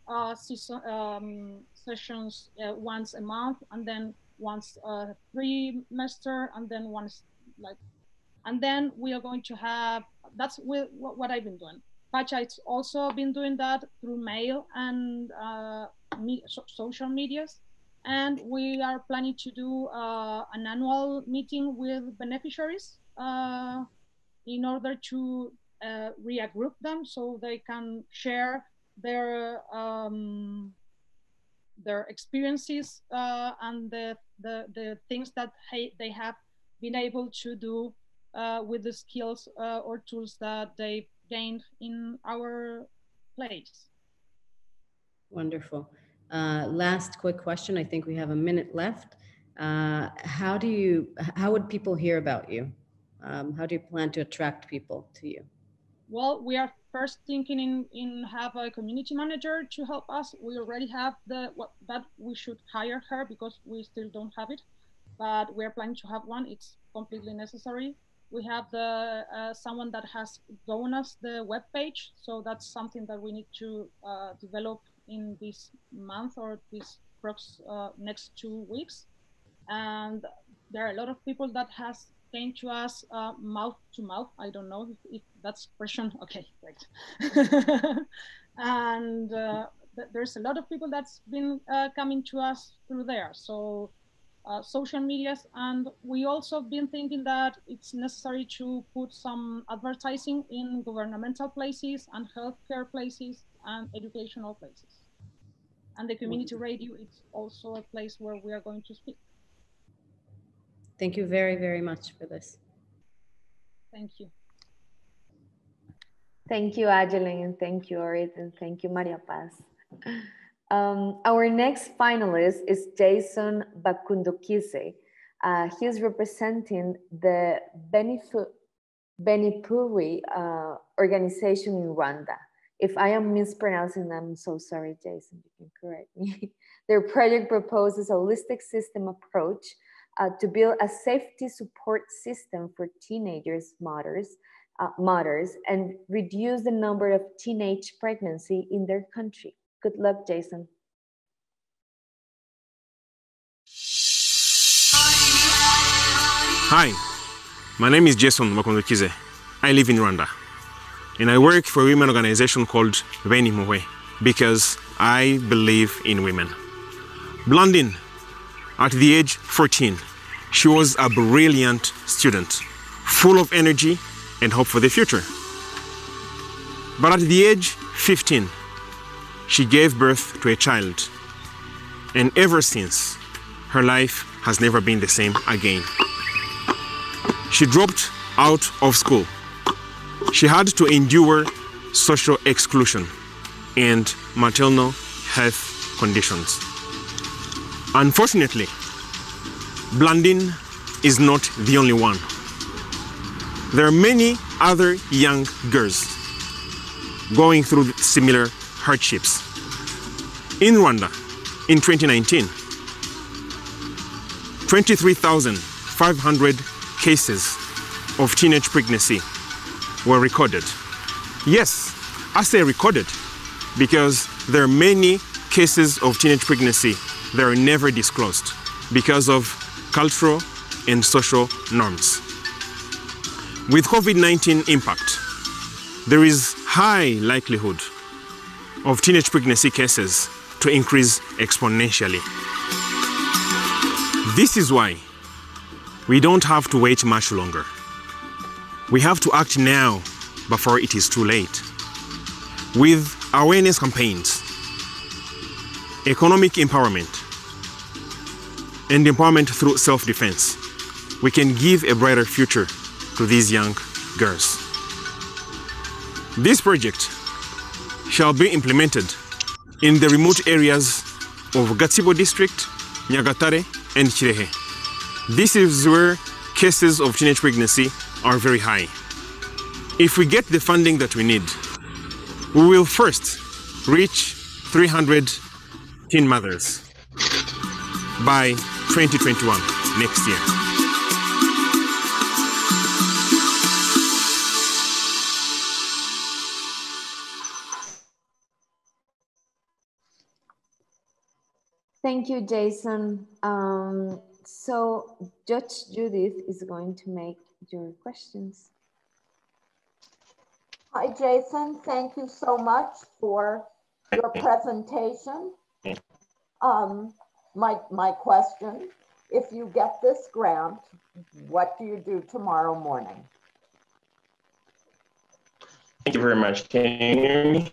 sessions once a month, and then once a trimester, and then once and then we are going to have, that's what I've been doing. Pacha, it's also been doing that through mail and social medias. And we are planning to do an annual meeting with beneficiaries in order to regroup them so they can share their experiences and the things that they have been able to do with the skills or tools that they gained in our place. Wonderful. Last quick question. I think we have a minute left. How would people hear about you? How do you plan to attract people to you? Well, we are first thinking in have a community manager to help us. We already have that we should hire her because we still don't have it, but we're planning to have one. It's completely necessary. We have someone that has given us the web page, so that's something that we need to develop in this month or this next 2 weeks. And there are a lot of people that came to us mouth to mouth. I don't know if that's expression. Okay, great. And there's a lot of people that's been coming to us through there. So social medias, and we also been thinking that it's necessary to put some advertising in governmental places and healthcare places and educational places. And the community radio is also a place where we are going to speak. Thank you very, very much for this. Thank you. Thank you, Ayelen, and thank you, Orit, and thank you, Maria Paz. Our next finalist is Jason Bakundokize. He is representing the Benipuri organization in Rwanda. If I am mispronouncing them, I'm so sorry, Jason, you can correct me. Their project proposes a holistic system approach to build a safety support system for teenagers, mothers, and reduce the number of teenage pregnancy in their country. Good luck, Jason. Hi, my name is Jason Bakundokize. I live in Rwanda, and I work for a women organization called Benipuri because I believe in women. Blandine, at the age 14, she was a brilliant student, full of energy and hope for the future. But at the age 15, she gave birth to a child, and ever since, her life has never been the same again. She dropped out of school. She had to endure social exclusion and maternal health conditions. Unfortunately, Blandine is not the only one. There are many other young girls going through similar hardships. In Rwanda, in 2019, 23,500 cases of teenage pregnancy were recorded. Yes, I say recorded because there are many cases of teenage pregnancy that are never disclosed because of cultural and social norms. With COVID-19 impact, there is high likelihood of teenage pregnancy cases to increase exponentially. This is why we don't have to wait much longer. We have to act now before it is too late. With awareness campaigns, economic empowerment, and empowerment through self-defense, we can give a brighter future to these young girls. This project shall be implemented in the remote areas of Gatsibo District, Nyagatare, and Kirehe. This is where cases of teenage pregnancy are very high. If we get the funding that we need, we will first reach 300 teen mothers by 2021, next year. Thank you, Jason. So Judge Judith is going to make your questions. Hi, Jason. Thank you so much for your presentation. My question, if you get this grant, what do you do tomorrow morning? Thank you very much. Can you hear me?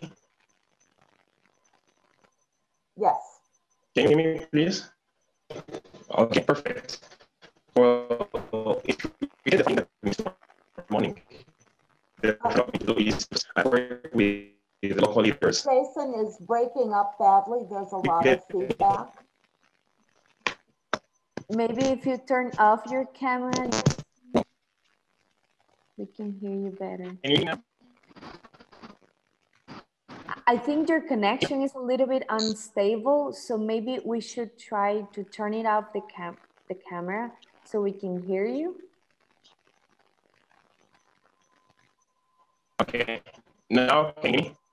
Yes. Can you hear me, please? Okay, perfect. Well, if we get the thing that we start morning, the job we do is I work with the local leaders. Jason is breaking up badly. There's a lot of feedback. Maybe if you turn off your camera, we can hear you better. Can you hear me now? I think your connection is a little bit unstable, so maybe we should try to turn it off the camera so we can hear you. Okay, now can you hear me?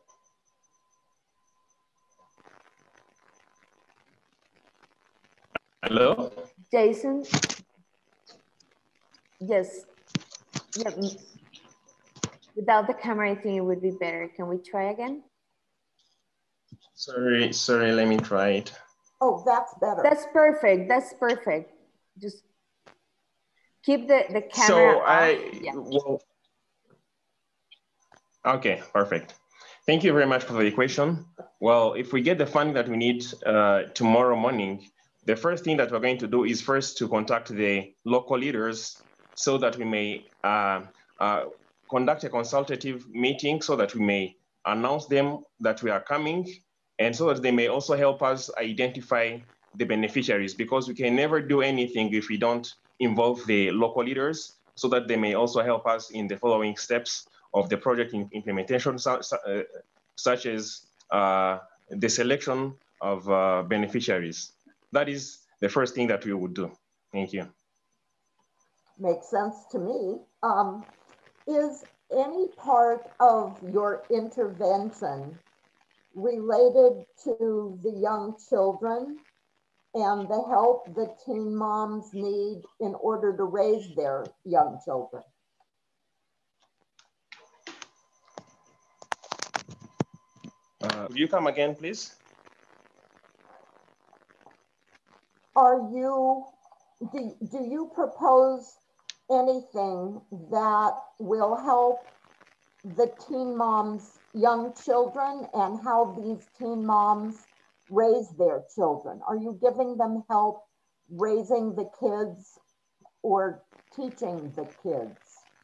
Hello? Jason? Yes. Yeah. Without the camera, I think it would be better. Can we try again? Sorry, let me try it. Oh, that's better. That's perfect. That's perfect. Just keep the camera So off. Well, okay, perfect. Thank you very much for the question. Well, if we get the funding that we need tomorrow morning, the first thing that we're going to do is first to contact the local leaders so that we may conduct a consultative meeting so that we may announce them that we are coming and so that they may also help us identify the beneficiaries, because we can never do anything if we don't involve the local leaders, so that they may also help us in the following steps of the project implementation, such as the selection of beneficiaries. That is the first thing that we would do. Thank you. Makes sense to me. Is any part of your intervention related to the young children and the help that teen moms need in order to raise their young children? Will you come again, please? Do you propose anything that will help the teen moms' young children and how these teen moms raise their children? Are you giving them help raising the kids or teaching the kids?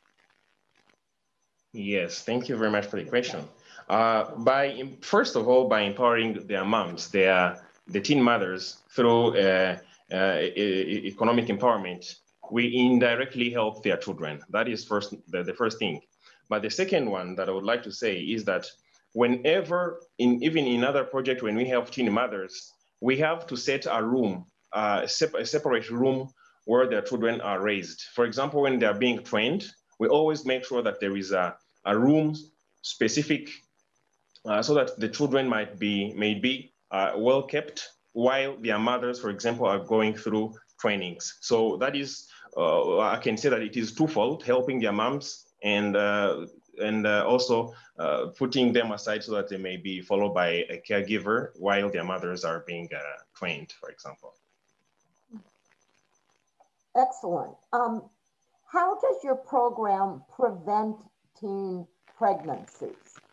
Yes, thank you very much for the question. First of all, by empowering their moms, the teen mothers through economic empowerment, we indirectly help their children. That is the first thing. But the second one that I would like to say is that whenever, even in other projects, when we help teen mothers, we have to set a room, a separate room where their children are raised. For example, when they're being trained, we always make sure that there is a room specific so that the children may be well kept while their mothers, for example, are going through trainings. So that is, I can say that it is twofold, helping their moms and also putting them aside so that they may be followed by a caregiver while their mothers are being trained, for example. Excellent. How does your program prevent teen pregnancies?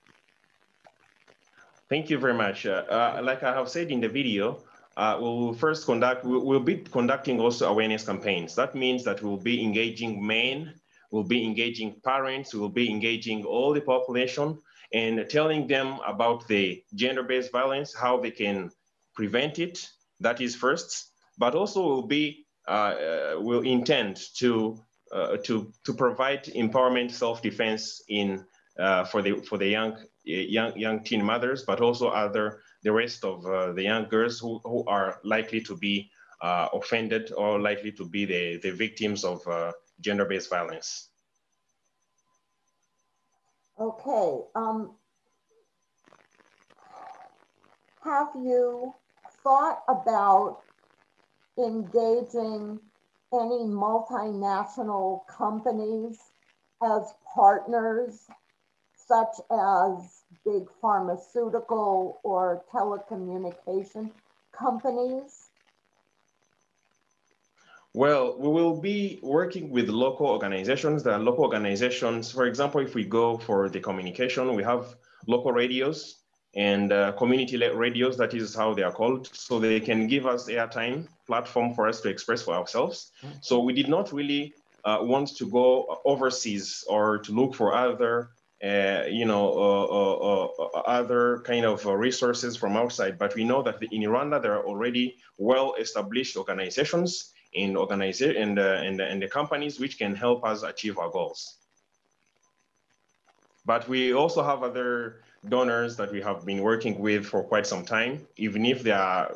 Thank you very much. Like I have said in the video, we'll be conducting also awareness campaigns. That means that we'll be engaging men, we'll be engaging parents, we'll be engaging all the population and telling them about the gender-based violence, how they can prevent it. That is first, but also we'll intend to provide empowerment, self-defense for the young teen mothers, but also the rest of the young girls who are likely to be offended or likely to be the victims of gender-based violence. Okay. Have you thought about engaging any multinational companies as partners, such as big pharmaceutical or telecommunication companies? Well, we will be working with local organizations. There are local organizations. For example, if we go for the communication, we have local radios and community-led radios, that is how they are called. So they can give us airtime platform for us to express for ourselves. So we did not really want to go overseas or to look for other, other kind of resources from outside. But we know that in Rwanda, there are already well-established organizations and the companies which can help us achieve our goals. But we also have other donors that we have been working with for quite some time, even if they are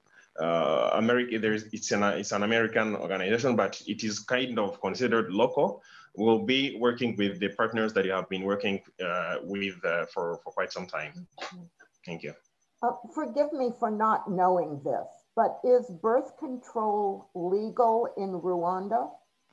it's an American organization, but it is kind of considered local. We'll be working with the partners that you have been working with for quite some time. Thank you. Forgive me for not knowing this, but is birth control legal in Rwanda?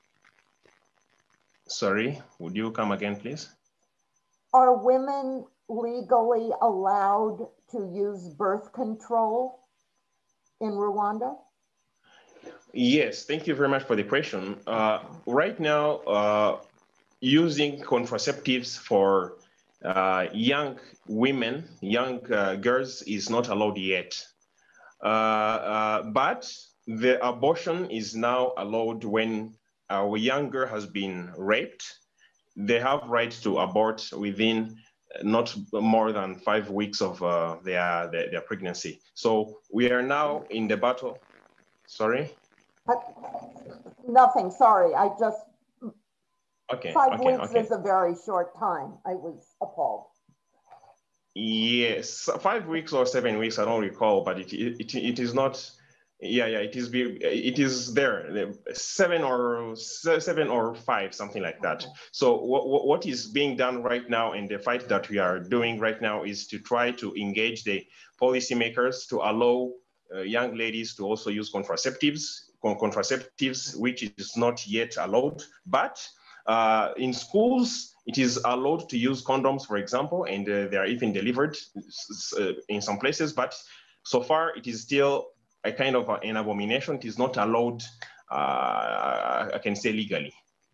Sorry, would you come again, please? Are women legally allowed to use birth control in Rwanda? Yes, thank you very much for the question. Right now, using contraceptives for young women, young girls is not allowed yet. But the abortion is now allowed when a young girl has been raped. They have right to abort within not more than 5 weeks of their pregnancy. So we are now in the battle. Sorry? Nothing, sorry. I just, okay, 5 weeks is a very short time. I was appalled. Yes, 5 weeks or 7 weeks, I don't recall, but it is not, it is there, 7 or 5, something like that. So what is being done right now in the fight that we are doing right now is to try to engage the policymakers to allow young ladies to also use contraceptives, which is not yet allowed, but in schools, it is allowed to use condoms, for example, and they are even delivered in some places, but so far it is still a kind of an abomination. It is not allowed, I can say, legally.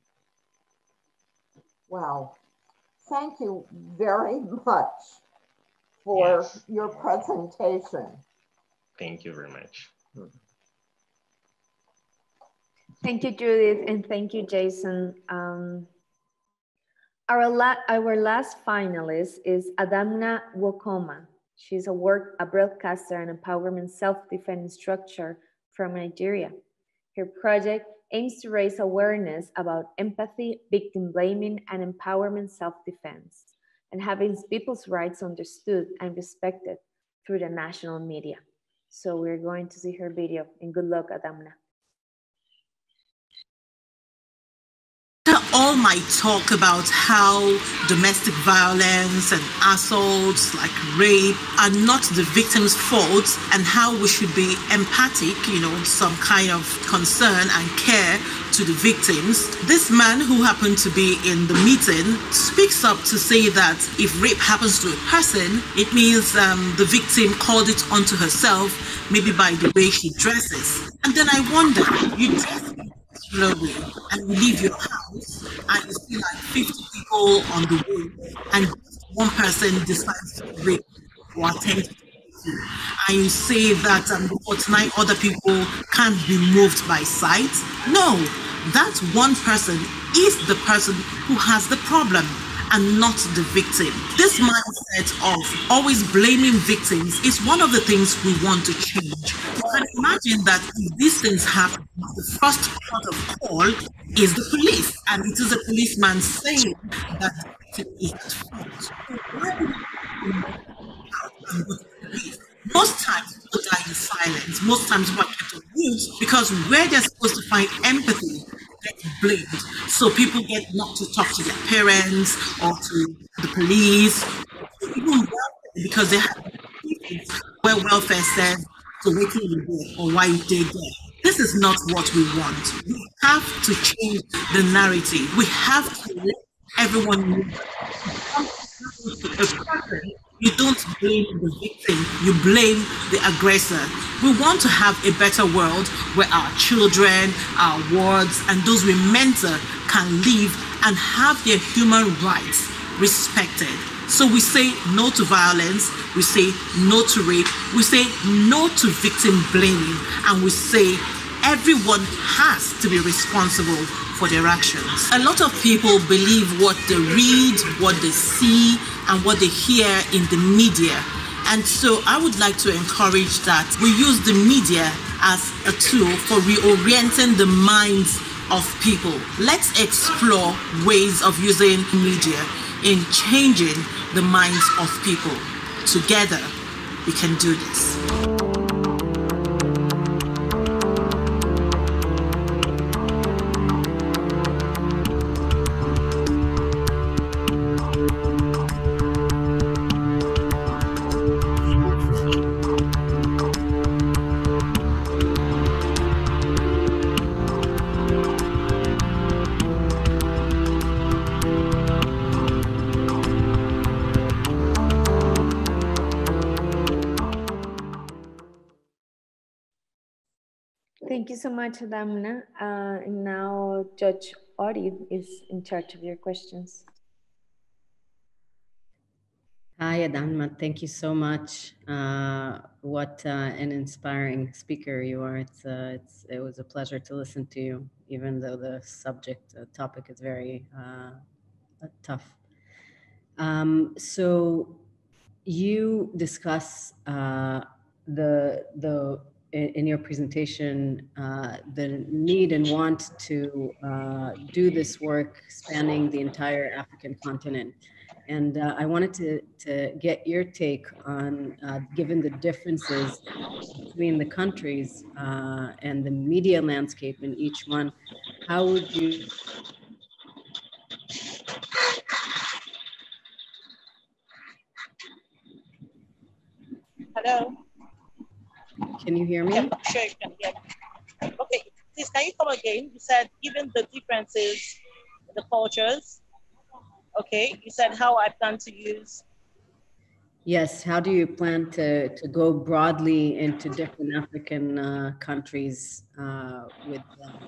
Wow. Thank you very much for your presentation. Thank you very much. Thank you, Judith, and thank you, Jason. Our last finalist is Adamna Wokoma. She's a broadcaster and empowerment self-defense instructor from Nigeria. Her project aims to raise awareness about empathy, victim blaming, and empowerment self-defense, and having people's rights understood and respected through the national media. So we're going to see her video, and good luck, Adamna. All my talk about how domestic violence and assaults like rape are not the victim's fault and how we should be empathic, some kind of concern and care to the victims. This man who happened to be in the meeting speaks up to say that if rape happens to a person, it means the victim called it onto herself, maybe by the way she dresses. And then I wonder, you dress slowly and you leave your house and you see like 50 people on the way and one person decides to rape or attempt to rape you, and you say that 49 other people can't be moved by sight. No, that one person is the person who has the problem and not the victim. This mindset of always blaming victims is one of the things we want to change. You can imagine that if these things happen, the first port of call is the police, and it is a policeman saying that the victim is at fault. Most times people die in silence. Most times people are kept on mute because where they're supposed to find empathy, get blamed. So people get not to talk to their parents or to the police, or even welfare, because they have where welfare says, so wait till you're there or why they're there. This is not what we want. We have to change the narrative. We have to let everyone know. you don't blame the victim, you blame the aggressor. We want to have a better world where our children, our wards, and those we mentor can live and have their human rights respected. So we say no to violence, we say no to rape, we say no to victim blaming, and we say everyone has to be responsible for their actions. A lot of people believe what they read, what they see, and what they hear in the media. And so I would like to encourage that we use the media as a tool for reorienting the minds of people. Let's explore ways of using media in changing the minds of people. Together, we can do this. Thank you so much, Damna. And now Judge Ori is in charge of your questions. Hi, Adanma. Thank you so much. What an inspiring speaker you are. It was a pleasure to listen to you, even though the topic is very tough. So you discuss in your presentation, the need and want to do this work spanning the entire African continent. And I wanted to get your take on, given the differences between the countries and the media landscape in each one, how would you... Hello? Can you hear me? Yeah, sure you can hear me. Okay, please, can you come again? You said given the differences in the cultures, okay, you said how I plan to use. Yes, how do you plan to go broadly into different African countries with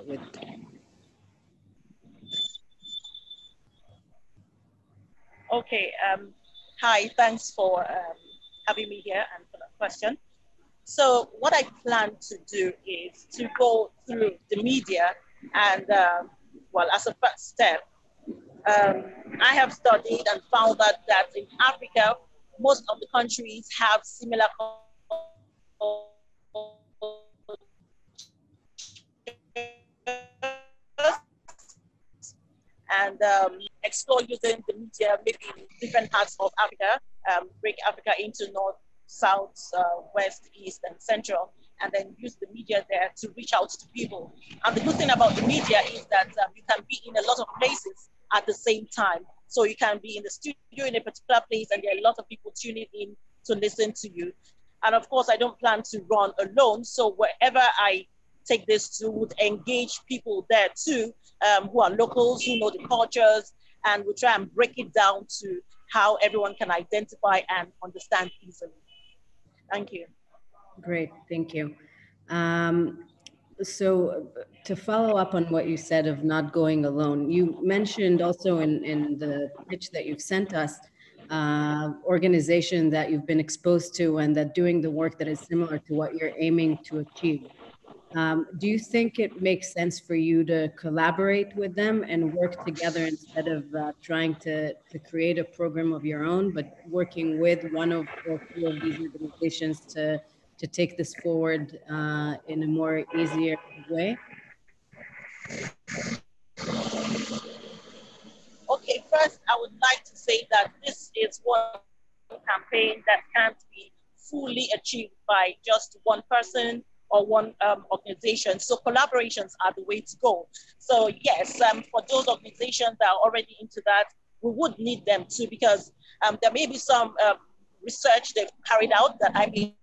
Okay, hi, thanks for having me here and for that question. So what I plan to do is to go through the media and, well, as a first step, I have studied and found that in Africa, most of the countries have similar and explore using the media maybe in different parts of Africa, break Africa into North, South, West, East, and Central, and then use the media there to reach out to people. And the good thing about the media is that you can be in a lot of places at the same time. So you can be in the studio in a particular place and there are a lot of people tuning in to listen to you. And of course, I don't plan to run alone. So wherever I take this to, would engage people there too, who are locals, who know the cultures, and we'll try and break it down to how everyone can identify and understand easily. Thank you. Great, thank you. So to follow up on what you said of not going alone, you mentioned also in the pitch that you've sent us, organization that you've been exposed to and that doing the work that is similar to what you're aiming to achieve. Do you think it makes sense for you to collaborate with them and work together instead of trying to create a program of your own, but working with one of or two of these organizations to take this forward in a more easier way? Okay, first I would like to say that this is one campaign that can't be fully achieved by just one person or one organization. So collaborations are the way to go. So yes, for those organizations that are already into that, we would need them too, because there may be some research they've carried out that I may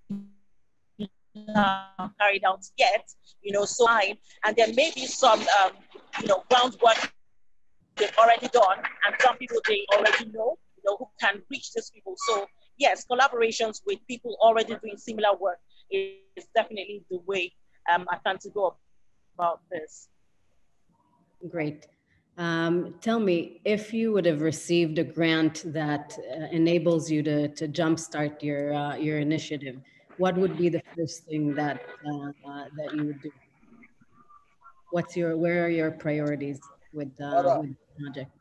not carried out yet, so and there may be some, groundwork they've already done, and some people they already know, who can reach these people. So yes, collaborations with people already doing similar work is definitely the way I plan to go about this. Great. Tell me, if you would have received a grant that enables you to jumpstart your initiative, what would be the first thing that you would do? Where are your priorities with the project?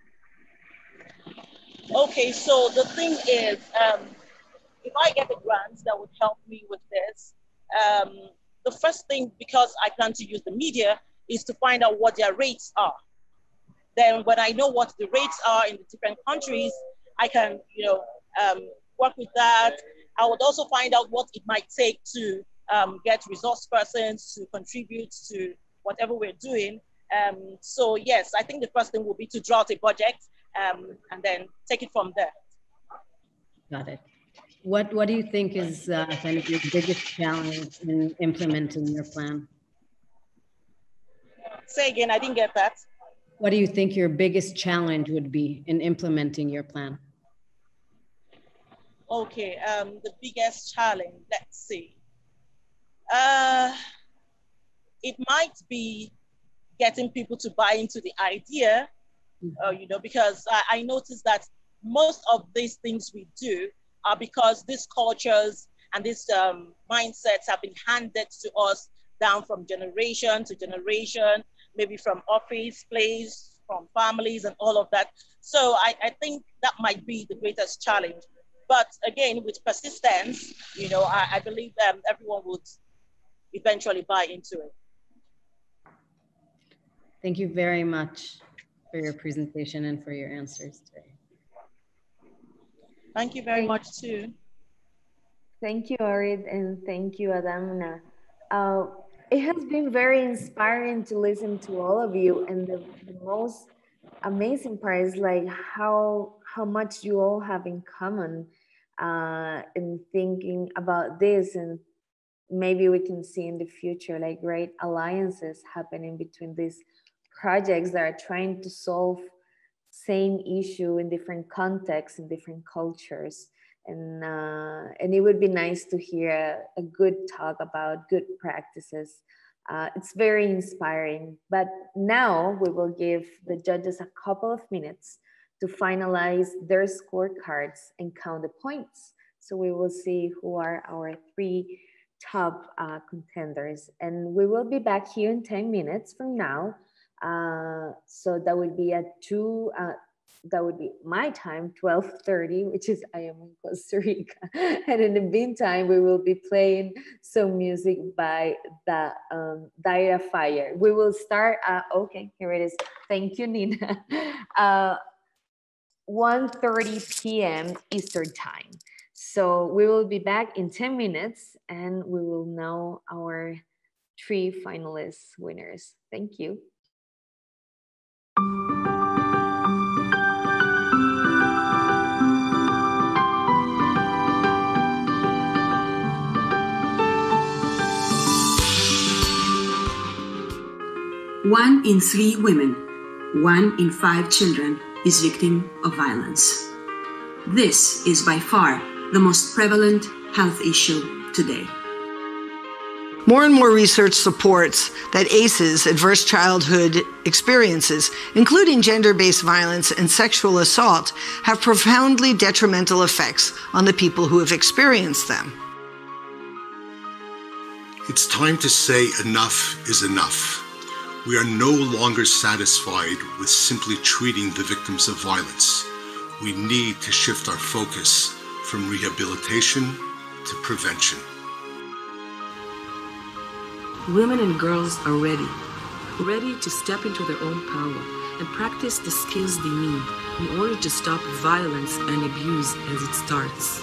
Okay, so the thing is, if I get a grant that would help me with this, the first thing, because I plan to use the media, is to find out what their rates are. Then when I know what the rates are in the different countries, I can, work with that. I would also find out what it might take to get resource persons to contribute to whatever we're doing. So yes, I think the first thing will be to draw out a budget and then take it from there. Got it. What do you think is kind of your biggest challenge in implementing your plan? Say again, I didn't get that. What do you think your biggest challenge would be in implementing your plan? Okay, the biggest challenge, let's see. It might be getting people to buy into the idea, because I noticed that most of these things we do are because these cultures and these mindsets have been handed to us down from generation to generation, maybe from office, place, from families and all of that. So I think that might be the greatest challenge. But again, with persistence, I believe everyone would eventually buy into it. Thank you very much for your presentation and for your answers today. Thank you very much too. Thank you, Orid, and thank you, Adamna. It has been very inspiring to listen to all of you, and the most amazing part is like how much you all have in common in thinking about this, and maybe we can see in the future like great alliances happening between these projects that are trying to solve same issue in different contexts, in different cultures. And it would be nice to hear a good talk about good practices. It's very inspiring. But now we will give the judges a couple of minutes to finalize their scorecards and count the points. So we will see who are our 3 top contenders. And we will be back here in 10 minutes from now. So that would be at that would be my time, 12:30, which is I am in Costa Rica. And in the meantime, we will be playing some music by the Daira Fire. We will start, okay, here it is. Thank you, Nina. 1:30 p.m. Eastern time. So we will be back in 10 minutes and we will know our 3 finalists winners. Thank you. One in 3 women, 1 in 5 children is victim of violence. This is by far the most prevalent health issue today. More and more research supports that ACEs, adverse childhood experiences, including gender-based violence and sexual assault, have profoundly detrimental effects on the people who have experienced them. It's time to say enough is enough. We are no longer satisfied with simply treating the victims of violence. We need to shift our focus from rehabilitation to prevention. Women and girls are ready to step into their own power and practice the skills they need in order to stop violence and abuse as it starts.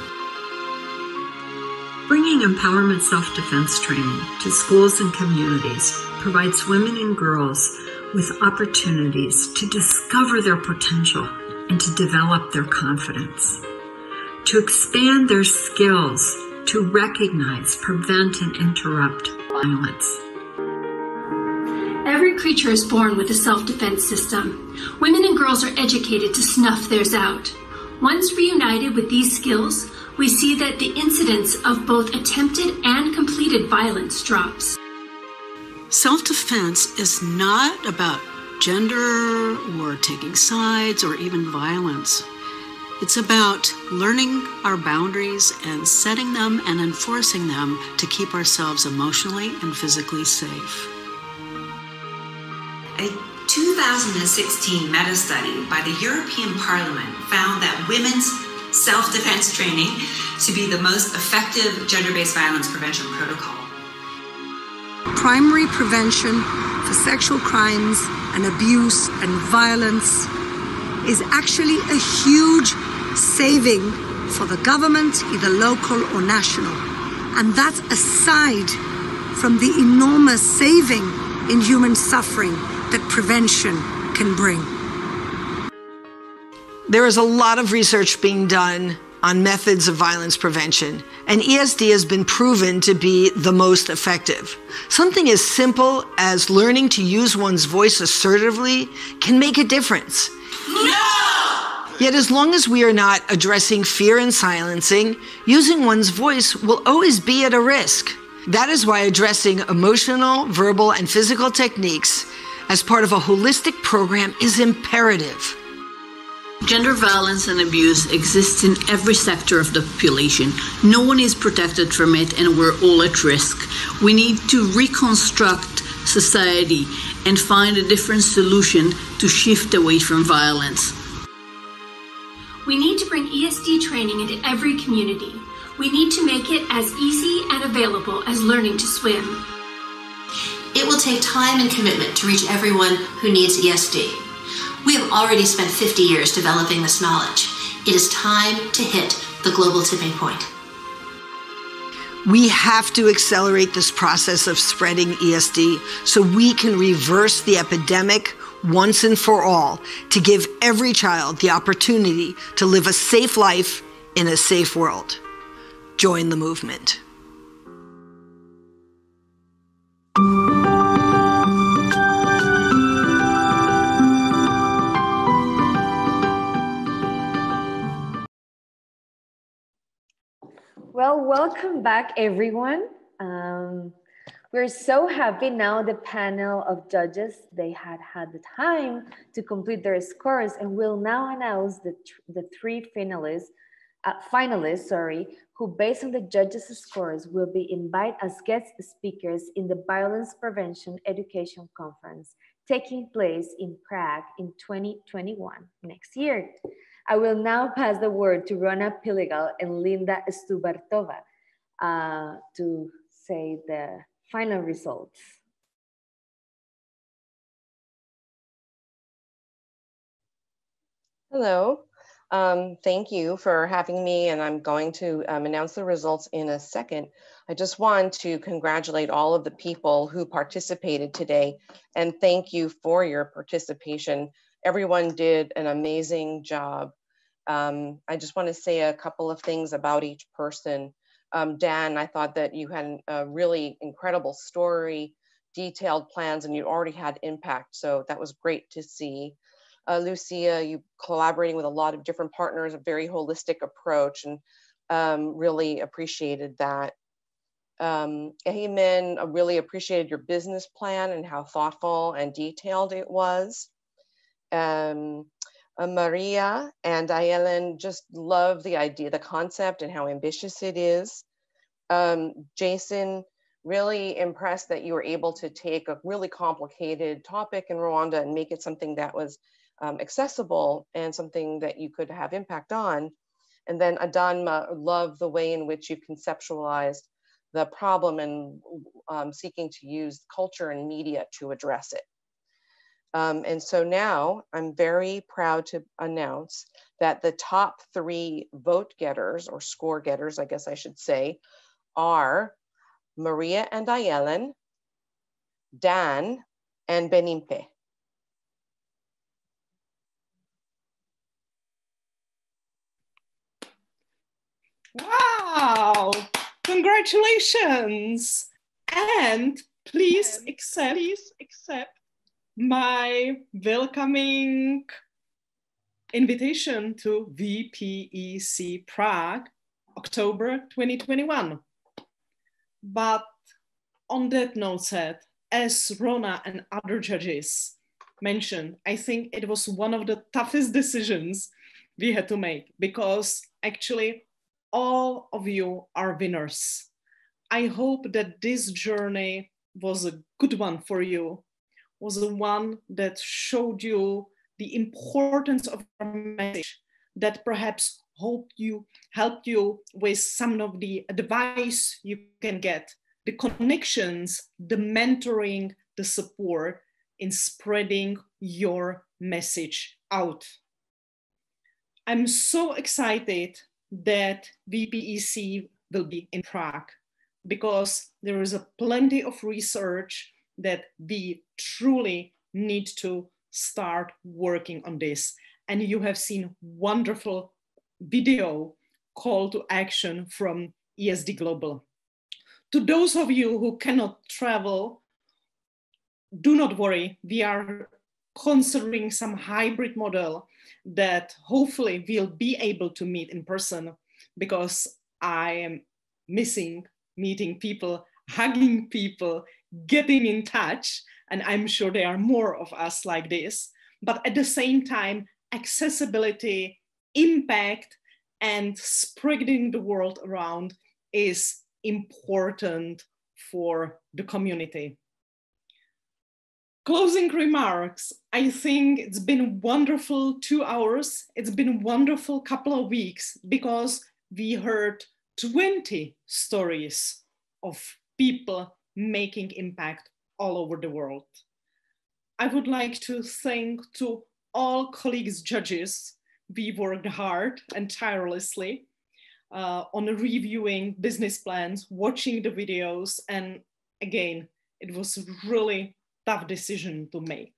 Bringing empowerment self-defense training to schools and communities provides women and girls with opportunities to discover their potential and to develop their confidence, to expand their skills, to recognize, prevent, and interrupt violence. Every creature is born with a self-defense system. Women and girls are educated to snuff theirs out. Once reunited with these skills, we see that the incidence of both attempted and completed violence drops. Self-defense is not about gender or taking sides or even violence. It's about learning our boundaries and setting them and enforcing them to keep ourselves emotionally and physically safe. A 2016 meta-study by the European Parliament found that women's self-defense training to be the most effective gender-based violence prevention protocol. Primary prevention for sexual crimes and abuse and violence is actually a huge saving for the government, either local or national. And that's aside from the enormous saving in human suffering that prevention can bring. There is a lot of research being done on methods of violence prevention, and ESD has been proven to be the most effective. Something as simple as learning to use one's voice assertively can make a difference. No! Yet as long as we are not addressing fear and silencing, using one's voice will always be at a risk. That is why addressing emotional, verbal, and physical techniques as part of a holistic program is imperative. Gender violence and abuse exists in every sector of the population. No one is protected from it, and we're all at risk. We need to reconstruct society and find a different solution to shift away from violence. We need to bring ESD training into every community. We need to make it as easy and available as learning to swim. It will take time and commitment to reach everyone who needs ESD. We have already spent 50 years developing this knowledge. It is time to hit the global tipping point. We have to accelerate this process of spreading ESD so we can reverse the epidemic once and for all, to give every child the opportunity to live a safe life in a safe world. Join the movement. Well, welcome back, everyone. We're so happy now the panel of judges, they had the time to complete their scores, and we'll now announce the three finalists, who based on the judges' scores will be invited as guest speakers in the Violence Prevention Education Conference taking place in Prague in 2021, next year. I will now pass the word to Rona Piligal and Linda Stubartova to say the final results. Hello, thank you for having me, and I'm going to announce the results in a second. I just want to congratulate all of the people who participated today, and thank you for your participation. Everyone did an amazing job. I just want to say a couple of things about each person. Dan, I thought that you had a really incredible story, detailed plans, and you already had impact. So that was great to see. Lucia, you collaborating with a lot of different partners, a very holistic approach, and really appreciated that. Ehimen, I really appreciated your business plan and how thoughtful and detailed it was. Maria and Ayelen just love the idea, the concept, and how ambitious it is. Jason, really impressed that you were able to take a really complicated topic in Rwanda and make it something that was accessible and something that you could have impact on. And then Adanma, love the way in which you've conceptualized the problem and seeking to use culture and media to address it. And so now I'm very proud to announce that the top 3 vote getters, or score getters, I guess I should say, are Maria and Ayelen, Dan, and Benimpe. Wow, congratulations. And please accept my welcoming invitation to VPEC Prague, October 2021. But on that note said, as Rona and other judges mentioned, I think it was one of the toughest decisions we had to make, because actually all of you are winners. I hope that this journey was a good one for you, was the one that showed you the importance of our message, that perhaps helped you with some of the advice you can get, the connections, the mentoring, the support in spreading your message out. I'm so excited that VPEC will be in Prague, because there is plenty of research that we truly need to start working on this. And you have seen wonderful video call to action from ESD Global. To those of you who cannot travel, do not worry. We are considering some hybrid model that hopefully we'll be able to meet in person, because I am missing meeting people, hugging people, getting in touch, and I'm sure there are more of us like this. But at the same time, accessibility, impact, and spreading the world around is important for the community. Closing remarks. I think it's been wonderful 2 hours. It's been a wonderful couple of weeks, because we heard 20 stories of people making impact all over the world. I would like to thank to all colleagues, judges. We worked hard and tirelessly on reviewing business plans, watching the videos, and again, it was a really tough decision to make.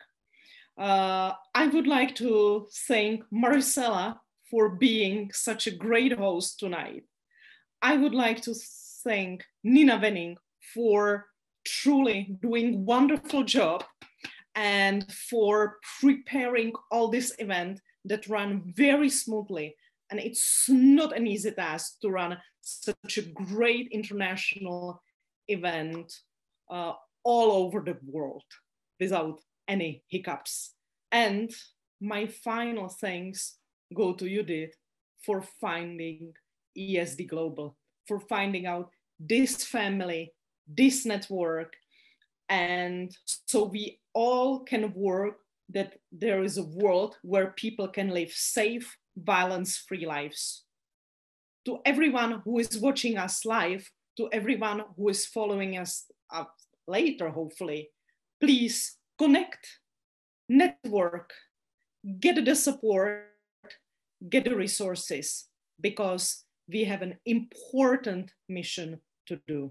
I would like to thank Maricela for being such a great host tonight. I would like to thank Nina Wenning for truly doing a wonderful job and for preparing all this event that ran very smoothly. And it's not an easy task to run such a great international event all over the world without any hiccups. And my final thanks go to Judith for finding ESD Global, for finding out this family, this network, and so we all can work that there is a world where people can live safe, violence-free lives. To everyone who is watching us live, to everyone who is following us up later, hopefully, please connect, network, get the support, get the resources, because we have an important mission to do.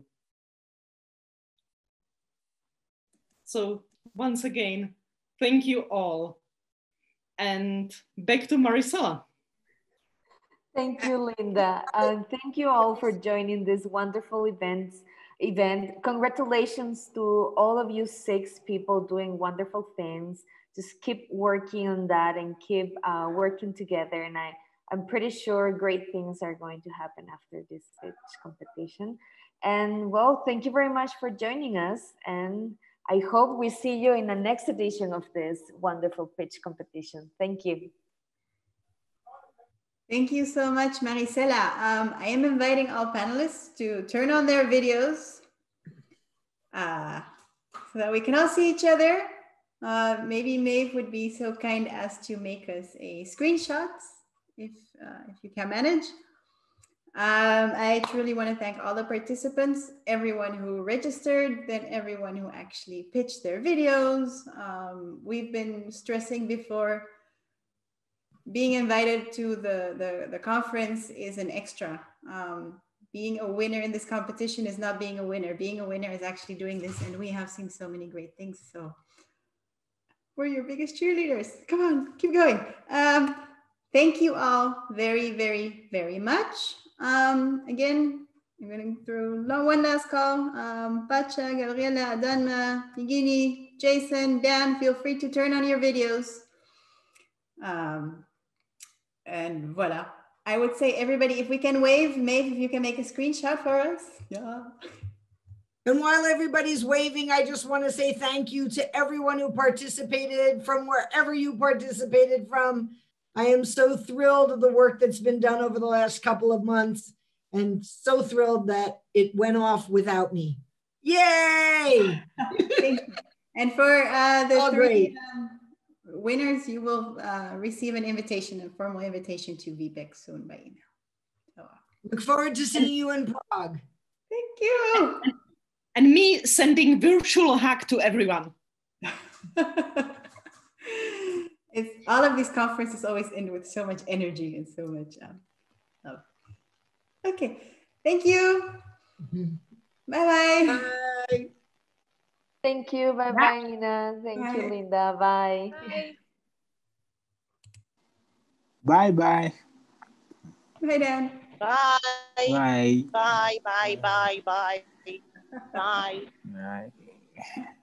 So once again, thank you all. And back to Maricela. Thank you, Linda. And thank you all for joining this wonderful event. Congratulations to all of you 6 people doing wonderful things. Just keep working on that and keep working together. And I'm pretty sure great things are going to happen after this pitch competition. And well, thank you very much for joining us. And I hope we see you in the next edition of this wonderful pitch competition. Thank you. Thank you so much, Maricela. I am inviting all panelists to turn on their videos so that we can all see each other. Maybe Maeve would be so kind as to make us a screenshot if you can manage. I truly want to thank all the participants, everyone who registered, then everyone who actually pitched their videos. We've been stressing before, being invited to the conference is an extra. Being a winner in this competition is not being a winner. Being a winner is actually doing this, and we have seen so many great things. So we're your biggest cheerleaders. Come on, keep going. Thank you all very, very, very much. Again, I'm going to through one last call. Pacha, Gabriela, Adanma, Yigini, Jason, Dan, feel free to turn on your videos. And voila. I would say, everybody, if we can wave, Maeve, if you can make a screenshot for us. Yeah. And while everybody's waving, I just want to say thank you to everyone who participated from wherever you participated from. I am so thrilled of the work that's been done over the last couple of months, and so thrilled that it went off without me. Yay! And for the three winners, you will receive an invitation, a formal invitation to VPEC soon by email. So, look forward to seeing you in Prague. Thank you. And me sending virtual hug to everyone. All of these conferences always end with so much energy and so much love. Okay, thank you. Bye-bye. Bye. Thank you. Bye-bye, Nina. Thank you, Linda. Bye. Bye-bye. Bye, Dan. Bye. Bye. Bye, bye, bye, bye. Bye. Bye.